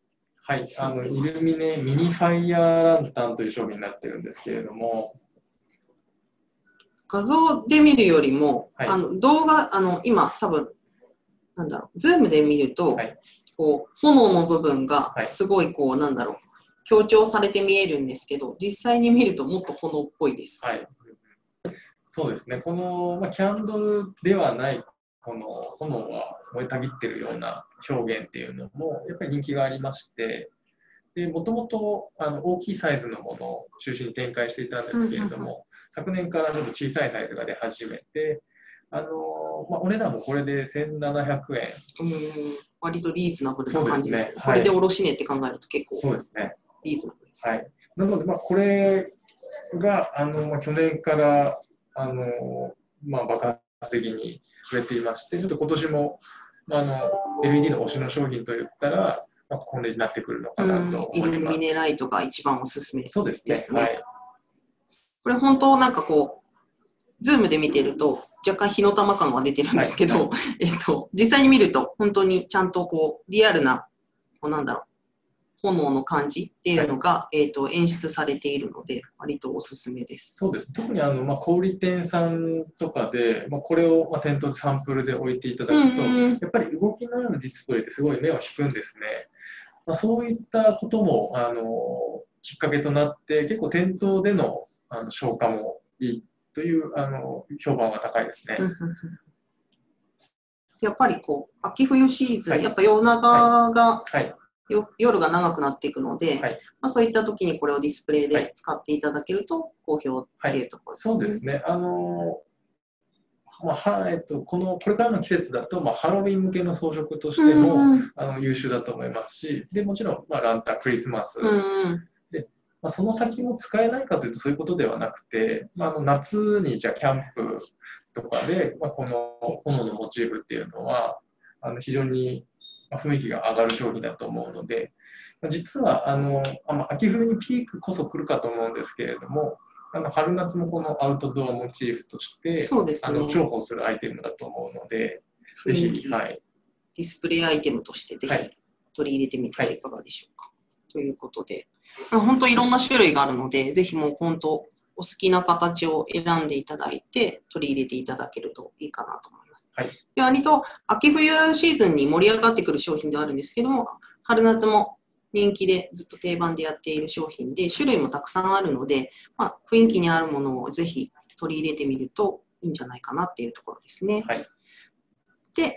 はい、イルミネミニファイヤーランタンという商品になってるんですけれども、 画像で見るよりも、 はい、 動画、今多分、なんだろう、ズームで見ると、 はい、 こう、炎の部分がはい、 すごいこう、なんだろう、強調されて見えるんですけど、実際に見るともっと炎っぽいです。 はい。そうですね、この、キャンドルではない、この炎が燃えたぎってるような表現っていうのも、やっぱり人気がありまして、でもともと大きいサイズのものを中心に展開していたんですけれども、昨年からちょっと小さいサイズが出始めて、お値段もこれで1700円。 割とリーズナブルな感じですね。 そうですね。 これでおろしねって考えると結構そうですね。 リーズナブルです。 はい。なので、これが去年から爆発的に売れていまして、ちょっと今年もLED の推しの商品といったら、これになってくるのかなと思います。 イルミネライトが一番おすすめですね。 そうですね。はい。 これ本当なんかこう、ズームで見てると若干火の玉感は出てるんですけど、実際に見ると本当にちゃんとこうリアルな、こうなんだろう、炎の感じっていうのが、演出されているので、割とおすすめです。 そうです。特に小売店さんとかで、これを店頭でサンプルで置いていただくと、やっぱり動きのあるディスプレイってすごい目を引くんですね。そういったこともきっかけとなって、結構店頭での消化もいいという評判が高いですね。 やっぱりこう秋冬シーズン、やっぱ夜長が、夜が長くなっていくので、そういった時にこれをディスプレイで使っていただけると好評っていうところですね。 そうですね。これからの季節だと、ハロウィン向けの装飾としても、優秀だと思いますし、でもちろん、ランタン、クリスマス、でその先も使えないかというとそういうことではなくて、夏にじゃあキャンプとかで、この炎のモチーフっていうのは非常に雰囲気が上がる商品だと思うので、実は秋冬にピークこそ来るかと思うんですけれども、春夏もこのアウトドアモチーフとして、重宝するアイテムだと思うので、ぜひ、 ディスプレイアイテムとしてぜひ取り入れてみてはいかがでしょうか。ということで、本当いろんな種類があるので、ぜひもう本当お好きな形を選んでいただいて取り入れていただけるといいかなと思います。で、割と秋冬シーズンに盛り上がってくる商品ではあるんですけども、春夏も人気でずっと定番でやっている商品で、種類もたくさんあるので、雰囲気にあるものをぜひ取り入れてみるといいんじゃないかなっていうところですね。で、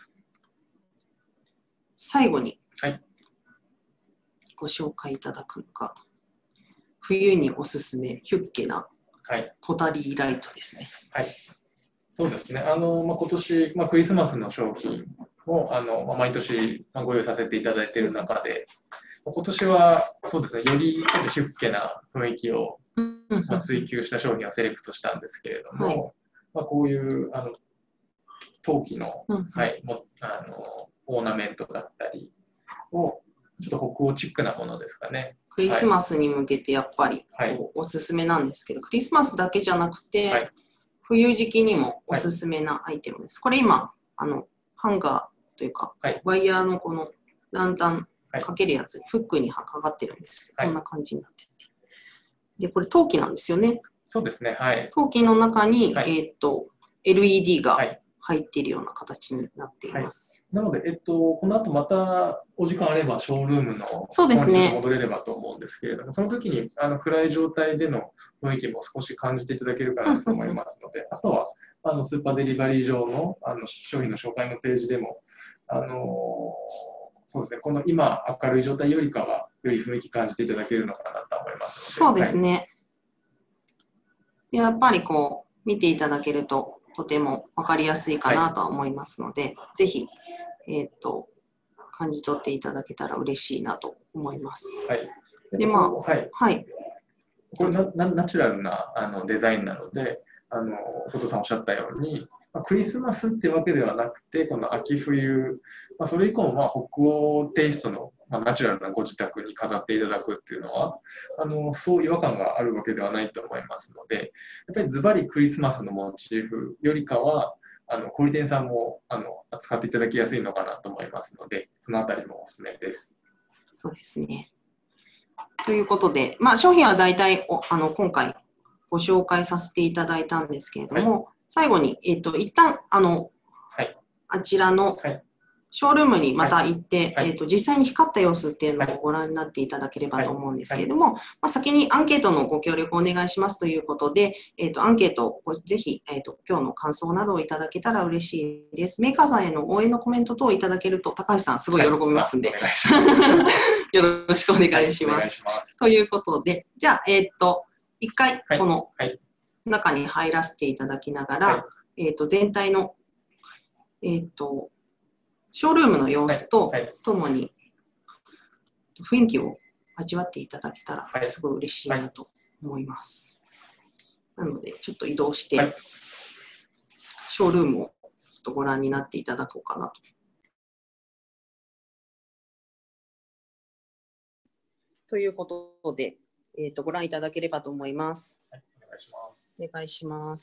最後にご紹介いただくのが、冬におすすめヒュッケなポタリーライトですね。 そうですね。今年、クリスマスの商品を毎年ご用意させていただいている中で、今年はそうですね、よりヒュッケな雰囲気を追求した商品をセレクトしたんですけれども、こういう陶器の、オーナメントだったりを、ちょっと北欧チックなものですかね。 クリスマスに向けてやっぱりおすすめなんですけど、クリスマスだけじゃなくて、冬時期にもおすすめなアイテムです。これ今、ハンガーというか、ワイヤーのこのランタンかけるやつ、フックにかかってるんですけど、こんな感じになってて。で、これ陶器なんですよね。 そうですね。 陶器の中に、LED が入っているような形になっています。 なので、この後またお時間あればショールームの方に戻れればと思うんですけれども、その時に暗い状態での雰囲気も少し感じていただけるかなと思いますので、あとはスーパーデリバリー上の商品の紹介のページでも、そうですね、この今明るい状態よりかはより雰囲気感じていただけるのかなと思いますので。そうですね。やっぱりこう見ていただけるととても分かりやすいかなとは思いますので、ぜひ、感じ取っていただけたら嬉しいなと思います。で、これナチュラルなデザインなので、フォトさんおっしゃったように、クリスマスってわけではなくて、この秋冬、それ以降も北欧テイストのナチュラルなご自宅に飾っていただくっていうのは、そう違和感があるわけではないと思いますので、やっぱりズバリクリスマスのモチーフよりかは、小売店さんも扱っていただきやすいのかなと思いますので、そのあたりもおすすめです。 そうですね。ということで、まあ、商品は大体今回ご紹介させていただいたんですけれども、最後に、一旦あちらのショールームにまた行って、実際に光った様子っていうのをご覧になっていただければと思うんですけれども、まあ、先にアンケートのご協力をお願いしますということで、アンケートをぜひ、今日の感想などをいただけたら嬉しいです。メーカーさんへの応援のコメント等をいただけると、高橋さんすごい喜びますんで、よろしくお願いします。ということで、じゃあ、一回この中に入らせていただきながら、全体の、ショールームの様子とともに雰囲気を味わっていただけたらすごい嬉しいなと思います。なので、ちょっと移動して、ショールームをちょっとご覧になっていただこうかなと。ということで、ご覧いただければと思います。 お願いします。 お願いします。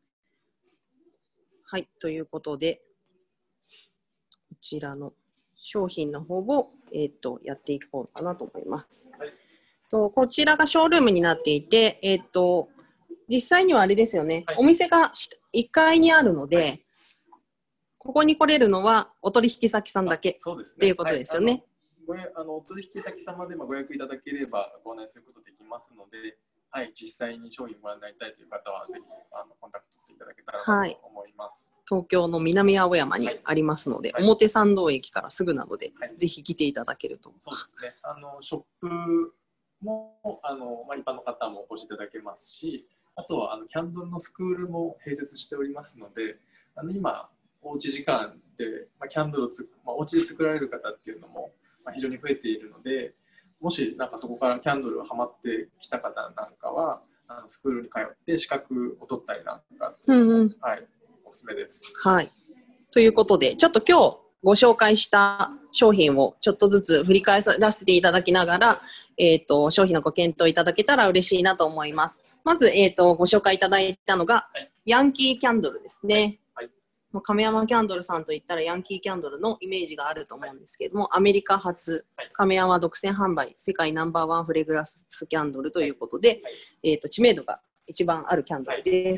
はい、ということで、こちらの商品の方を、やっていこうかなと思います。こちらがショールームになっていて、実際にはあれですよね、お店が1階にあるので、ここに来れるのはお取引先さんだけっていうことですよね。 お取引先様でご予約いただければご案内することできますので、実際に商品ご覧になりたいという方はぜひコンタクトしていただけたらと思います。 東京の南青山にありますので、表参道駅からすぐなので、ぜひ来ていただけると。 そうですね。ショップも一般の方もお越しいただけますし、あとはキャンドルのスクールも併設しておりますので、今おうち時間でキャンドルをおうちで作られる方っていうのも非常に増えているので、もしそこからキャンドルがハマってきた方なんかはスクールに通って資格を取ったりなんか、おすすめです。 はい。ということで、ちょっと今日ご紹介した商品をちょっとずつ振り返らせていただきながら、商品のご検討いただけたら嬉しいなと思います。まず、ご紹介いただいたのが、ヤンキーキャンドルですね。亀山キャンドルさんといったらヤンキーキャンドルのイメージがあると思うんですけれども、アメリカ発、亀山独占販売、世界ナンバー1フレグランスキャンドルということで、知名度が一番あるキャンドルです。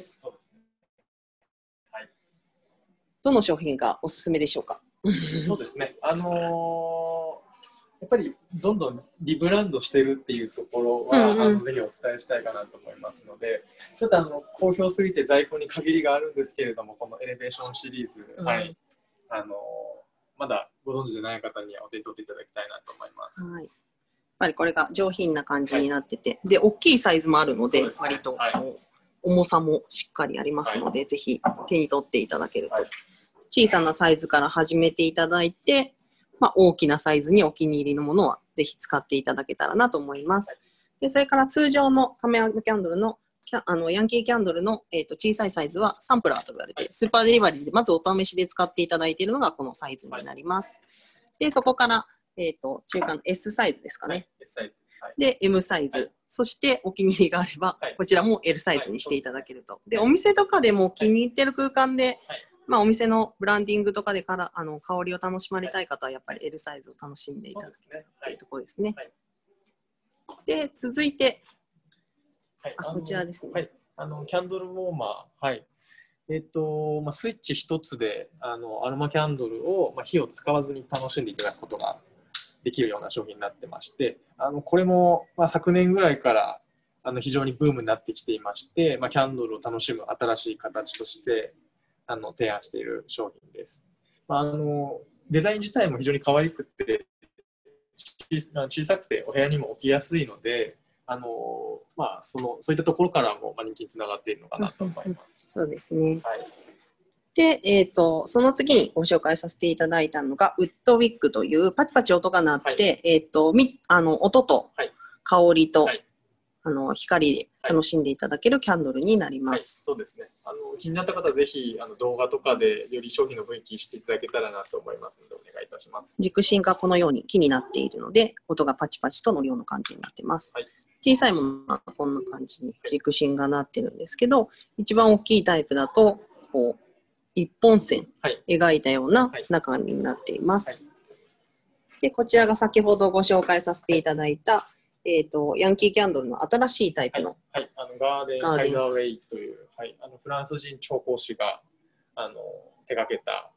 どの商品がおすすめでしょうか？ そうですね。やっぱりどんどんリブランドしてるっていうところは、ぜひお伝えしたいかなと思いますので、ちょっと好評すぎて在庫に限りがあるんですけれども、このエレベーションシリーズ、まだご存知でない方にはお手に取っていただきたいなと思います。 やっぱりこれが上品な感じになってて、で大きいサイズもあるので、割と、重さもしっかりありますので、ぜひ手に取っていただけると、小さなサイズから始めていただいて、大きなサイズにお気に入りのものはぜひ使っていただけたらなと思います。でそれから通常の亀山キャンドルのヤンキーキャンドルの、小さいサイズはサンプラーと言われて、スーパーデリバリーでまずお試しで使っていただいているのがこのサイズになります。でそこから、中間の S サイズですかね。で M サイズ、そしてお気に入りがあれば、こちらも L サイズにしていただけると。でお店とかでも気に入ってる空間で、お店のブランディングとかで香りを楽しまれたい方はやっぱり L サイズを楽しんでいただけるというところですね。で続いて、こちらですね。 キャンドルウォーマー、スイッチ一つでアロマキャンドルを、火を使わずに楽しんでいただくことができるような商品になってまして、これも、昨年ぐらいから非常にブームになってきていまして、キャンドルを楽しむ新しい形として提案している商品です。デザイン自体も非常に可愛くて小さくてお部屋にも置きやすいので、そういったところからも人気につながっているのかなと思います。 そうですね。で、その次にご紹介させていただいたのがウッドウィッグというパチパチ音が鳴って、音と香りと、光で楽しんでいただけるキャンドルになります。 そうですね。気になった方はぜひ動画とかでより商品の雰囲気していただけたらなと思いますのでお願いいたします。 軸心がこのように木になっているので音がパチパチと乗るような感じになっています。小さいものはこんな感じに軸心がなってるんですけど、一番大きいタイプだとこう一本線描いたような中身になっています。 で、こちらが先ほどご紹介させていただいた、ヤンキーキャンドルの新しいタイプの、 はい、ガーデン・カイザーウェイという、はい、フランス人調香師が手掛けた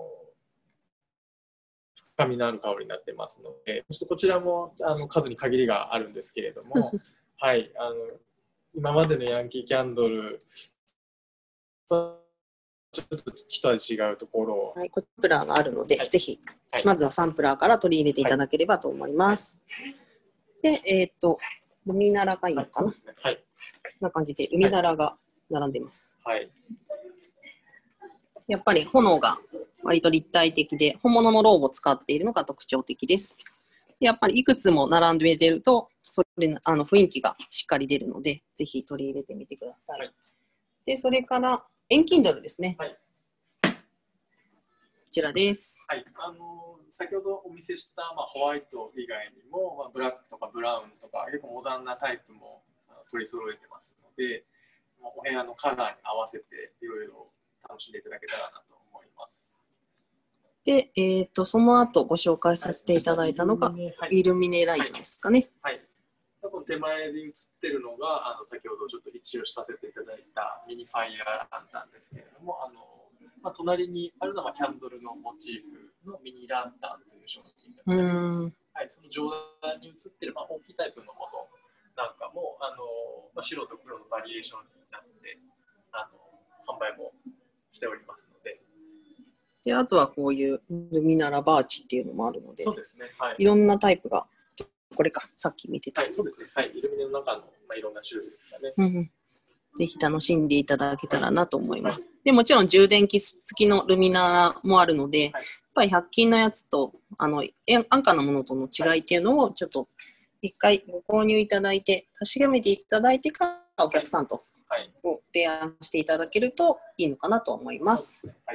深みのある香りになってますので、ちょっとこちらも数に限りがあるんですけれども、はい、今までのヤンキーキャンドルとちょっと一味違うところを、 はい、サンプラーがあるので、 はい、 ぜひ、 はい、 まずはサンプラーから取り入れていただければと思います。はい、で、ルミナラがいいのかな、はい、そうですね、はい、こんな感じでルミナラが並んでいます。はい、やっぱり炎が割と立体的で、本物のローブを使っているのが特徴的です。やっぱりいくつも並んで出ると、それ雰囲気がしっかり出るので、ぜひ取り入れてみてください。はい、で、それから、遠近ドルですね。はい、こちらです。はい、 先ほどお見せした、ホワイト以外にも、ブラックとかブラウンとか、結構モダンなタイプも取り揃えてますので、お部屋のカラーに合わせていろいろ楽しんでいただけたらなと思います。 で、その後ご紹介させていただいたのが、イルミネライトですかね。はい、 この手前で映ってるのが先ほどちょっと一押しさせていただいたミニファイヤーランタンですけれども、隣にあるのはキャンドルのモチーフのミニランタンという商品で、はい、その上段に映ってる、大きいタイプのものなんかも白と黒のバリエーションになって販売もしておりますので。 で、あとはこういうルミナラバーチっていうのもあるので、 そうですね、はい、 いろんなタイプが、これか、さっき見てた。 はい、そうですね、はい、イルミネの中の、いろんな種類ですかね。 ぜひ楽しんでいただけたらなと思います。はい、でもちろん充電器付きのルミナラもあるので、はい、やっぱり100均のやつと安価なものとの違いっていうのをちょっと一回ご購入いただいて、確かめていただいてからお客さんとご提案していただけるといいのかなと思います。はい、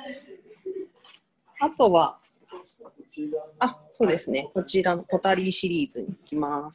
あとは、そうですね、こちらのポタリーシリーズに行きます。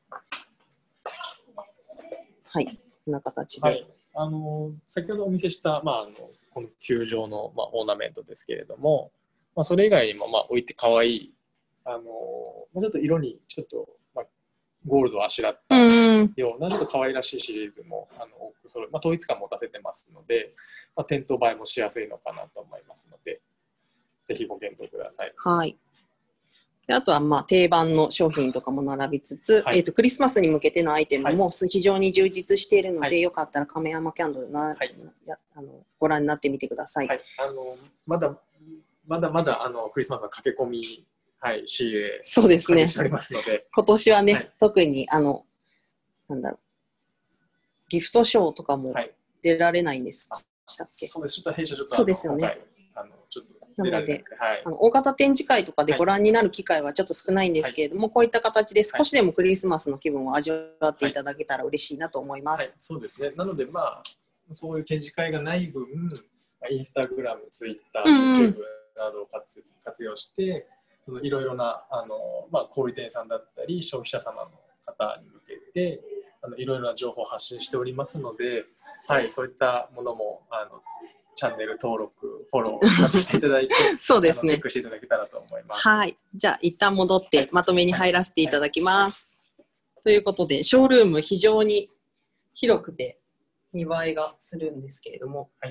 はい、こんな形で。はい、 先ほどお見せした、この球状の、オーナメントですけれども、それ以外にも、置いて可愛いちょっと色にちょっと、ゴールドをあしらったようなちょっと可愛らしいシリーズも多くそれ、統一感も出せてますので、店頭映えもしやすいのかなと思いますので、ぜひご検討ください。 はい。であとは定番の商品とかも並びつつ、はい、クリスマスに向けてのアイテムも非常に充実しているので、はい、よかったら亀山キャンドルはい、ご覧になってみてください。はい、 まだクリスマスの駆け込み、はい、仕入れそうですね。 しておりますので、 今年はね、はい、特になんだろう、ギフトショーとかも出られないんです、したっけ？ そうです。ちょっと弊社ちょっとそうですよね。 ちょっとなので、はい、大型展示会とかでご覧になる機会はちょっと少ないんですけれども、はい、こういった形で少しでもクリスマスの気分を味わっていただけたら嬉しいなと思います。 はいはい、そうですね。なので、そういう展示会がない分、インスタグラム、ツイッター、YouTube などを活用して、いろいろな小売店さんだったり、消費者様の方に向けて、いろいろな情報を発信しておりますので、はい、そういったものもチャンネル登録、フォローしていただいて、 そうですね。 チェックしていただけたらと思います。 はい。じゃあ、一旦戻ってまとめに入らせていただきます。ということで、ショールーム非常に広くて見栄えがするんですけれども、はい。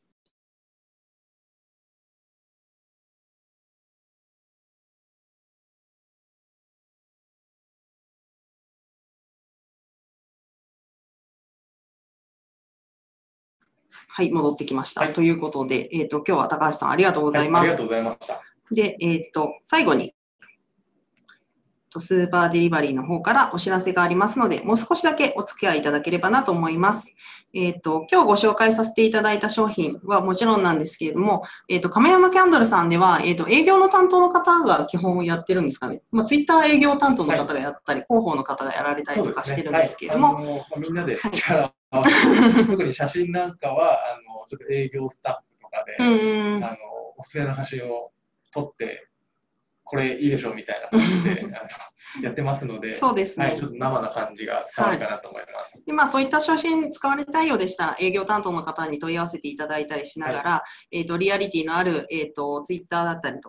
はい、戻ってきました。はい、ということで、今日は高橋さんありがとうございます。 はい、ありがとうございました。 で、最後に、スーパーデリバリーの方からお知らせがありますので、もう少しだけお付き合いいただければなと思います。今日ご紹介させていただいた商品はもちろんなんですけれども、亀山キャンドルさんでは、営業の担当の方が基本をやってるんですかね。ツイッター営業担当の方がやったり、広報の方がやられたりとかしてるんですけれども。 みんなで力を合わせて、特に写真なんかは、ちょっと営業スタッフとかで、おすすめの写真を撮って、これいいでしょみたいな感じでやってますので、 そうですね。 はい、ちょっと生な感じが伝わるかなと思います。 はい、でそういった写真使われたいようでしたら、営業担当の方に問い合わせていただいたりしながら、リアリティのあるツイッターだったりとか、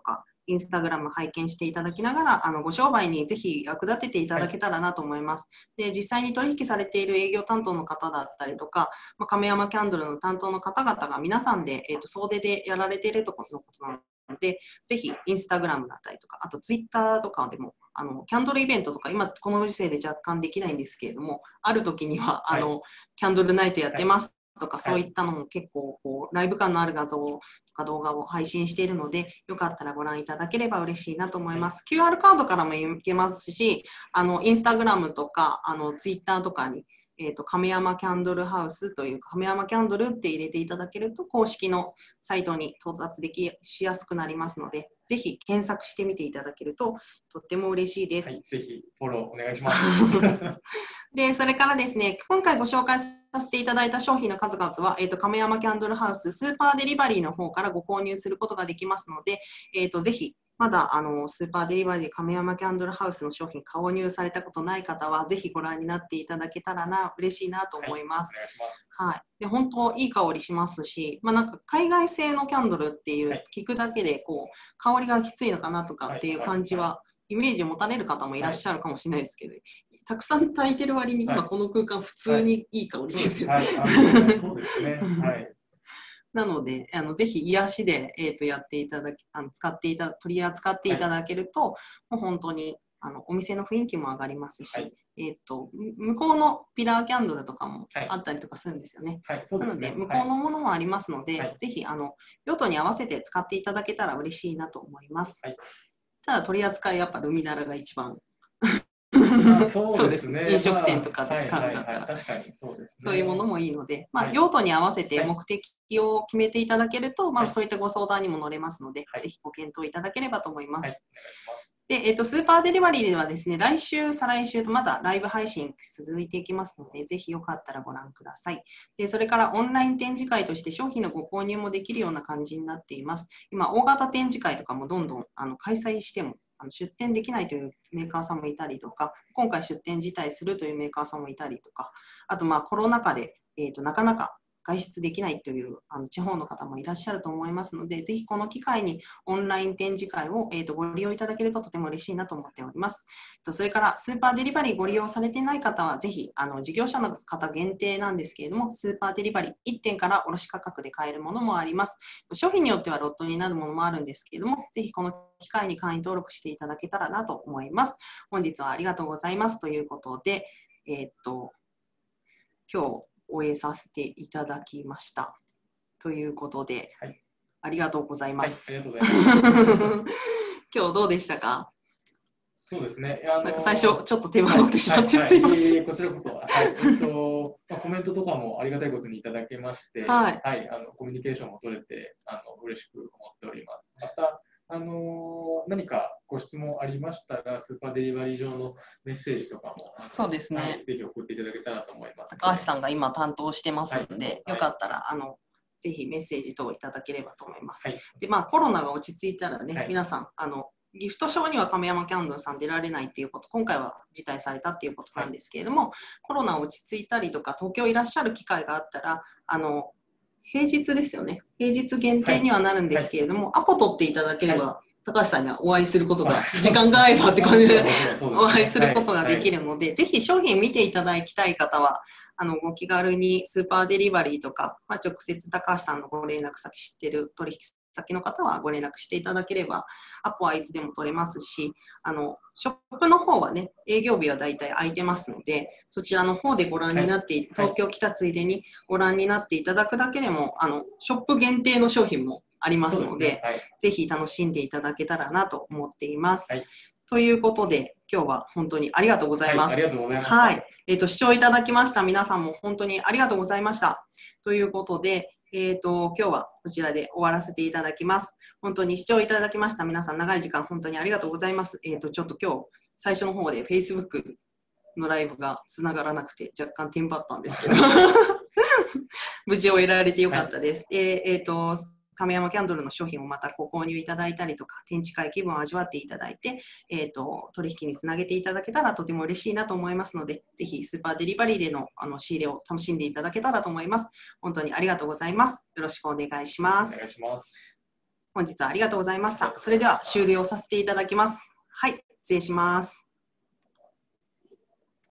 インスタグラム拝見していただきながら、ご商売にぜひ役立てていただけたらなと思います。で、実際に取引されている営業担当の方だったりとか、亀山キャンドルの担当の方々が皆さんで、総出でやられているところのことなので、ぜひインスタグラムだったりとか、あとツイッターとかでも、キャンドルイベントとか、今このご時世で若干できないんですけれども、ある時には、キャンドルナイトやってますとか、そういったのも結構ライブ感のある画像とか動画を配信しているので、よかったらご覧いただければ嬉しいなと思います。QR カードからもいけますし、インスタグラムとかツイッターとかに、亀山キャンドルハウスという亀山キャンドルって入れていただけると公式のサイトに到達しやすくなりますので、ぜひ検索してみていただけるととっても嬉しいです。 はい、ぜひフォローお願いします。 で、それからですね、今回ご紹介させていただいた商品の数々は、亀山キャンドルハウススーパーデリバリーの方からご購入することができますので、ぜひまだスーパーデリバリーで亀山キャンドルハウスの商品購入されたことない方は、ぜひご覧になっていただけたら嬉しいなと思います。 はい、お願いします。 はい、で本当いい香りしますし、なんか海外製のキャンドルっていう、聞くだけで香りがきついのかなとかっていう感じは、イメージを持たれる方もいらっしゃるかもしれないですけど、たくさん焚いてる割に今この空間普通にいい香りですよね。 そうですね。はい。 なので、ぜひ癒しで、やっていただき、取り扱っていただけると、もう本当にお店の雰囲気も上がりますし、向こうのピラーキャンドルとかもあったりとかするんですよね。なので、向こうのものもありますので、ぜひ用途に合わせて使っていただけたら嬉しいなと思います。ただ、取り扱いやっぱルミナラが一番。 そうですね。 飲食店とかで使うんだったら、そういうものもいいので、用途に合わせて目的を決めていただけると、そういったご相談にも乗れますので、ぜひご検討いただければと思います。で、スーパーデリバリーではですね、来週、再来週とまだライブ配信続いていきますので、ぜひよかったらご覧ください。で、それからオンライン展示会として商品のご購入もできるような感じになっています。今、大型展示会とかもどんどん開催しても、出店できないというメーカーさんもいたりとか、今回出店自体するというメーカーさんもいたりとか、あとコロナ禍で、なかなか外出できないという地方の方もいらっしゃると思いますので、ぜひこの機会にオンライン展示会を、ご利用いただけるととても嬉しいなと思っております。それからスーパーデリバリーご利用されていない方は、ぜひ事業者の方限定なんですけれども、スーパーデリバリー1点から卸価格で買えるものもあります。商品によってはロットになるものもあるんですけれども、ぜひこの機会に会員登録していただけたらなと思います。本日はありがとうございますということで、今日終えさせていただきました。ということで、ありがとうございます。 ありがとうございます。 今日どうでしたか？ そうですね。 なんか最初ちょっと手間取ってしまってすいません。 こちらこそ、コメントとかもありがたいことにいただけまして、コミュニケーションも取れて嬉しく思っております。また何かご質問ありましたら、スーパーデリバリー上のメッセージとかも、 そうですね。 ぜひ送っていただけたらと思います。 高橋さんが今担当してますので、よかったらぜひメッセージ等いただければと思います。で、コロナが落ち着いたらね、皆さんギフトショーには亀山キャンドルさん出られないっていうこと、今回は辞退されたっていうことなんですけれども、コロナ落ち着いたりとか、東京いらっしゃる機会があったら、平日ですよね。平日限定にはなるんですけれども、アポ取っていただければ、高橋さんにはお会いすることが、時間が合えばって感じでお会いすることができるので、ぜひ商品見ていただきたい方は、ご気軽にスーパーデリバリーとか、直接高橋さんのご連絡先知ってる取引先の方はご連絡していただければ、アポはいつでも取れますし、ショップの方はね、営業日はだいたい空いてますので、そちらの方でご覧になって、東京来たついでにご覧になっていただくだけでも、ショップ限定の商品もありますので、ぜひ楽しんでいただけたらなと思っています。ということで、今日は本当にありがとうございます。 ありがとうございます。 視聴いただきました皆さんも本当にありがとうございました。ということで、今日はこちらで終わらせていただきます。本当に視聴いただきました皆さん、長い時間本当にありがとうございます。ちょっと今日、最初の方で Facebook のライブがつながらなくて若干テンパったんですけど、無事終えられてよかったです。亀山キャンドルの商品をまたご購入いただいたりとか、展示会気分を味わっていただいて、取引につなげていただけたらとても嬉しいなと思いますので、ぜひスーパーデリバリーでの仕入れを楽しんでいただけたらと思います。本当にありがとうございます。よろしくお願いします。 お願いします。 本日はありがとうございました。それでは終了させていただきます。はい、失礼します。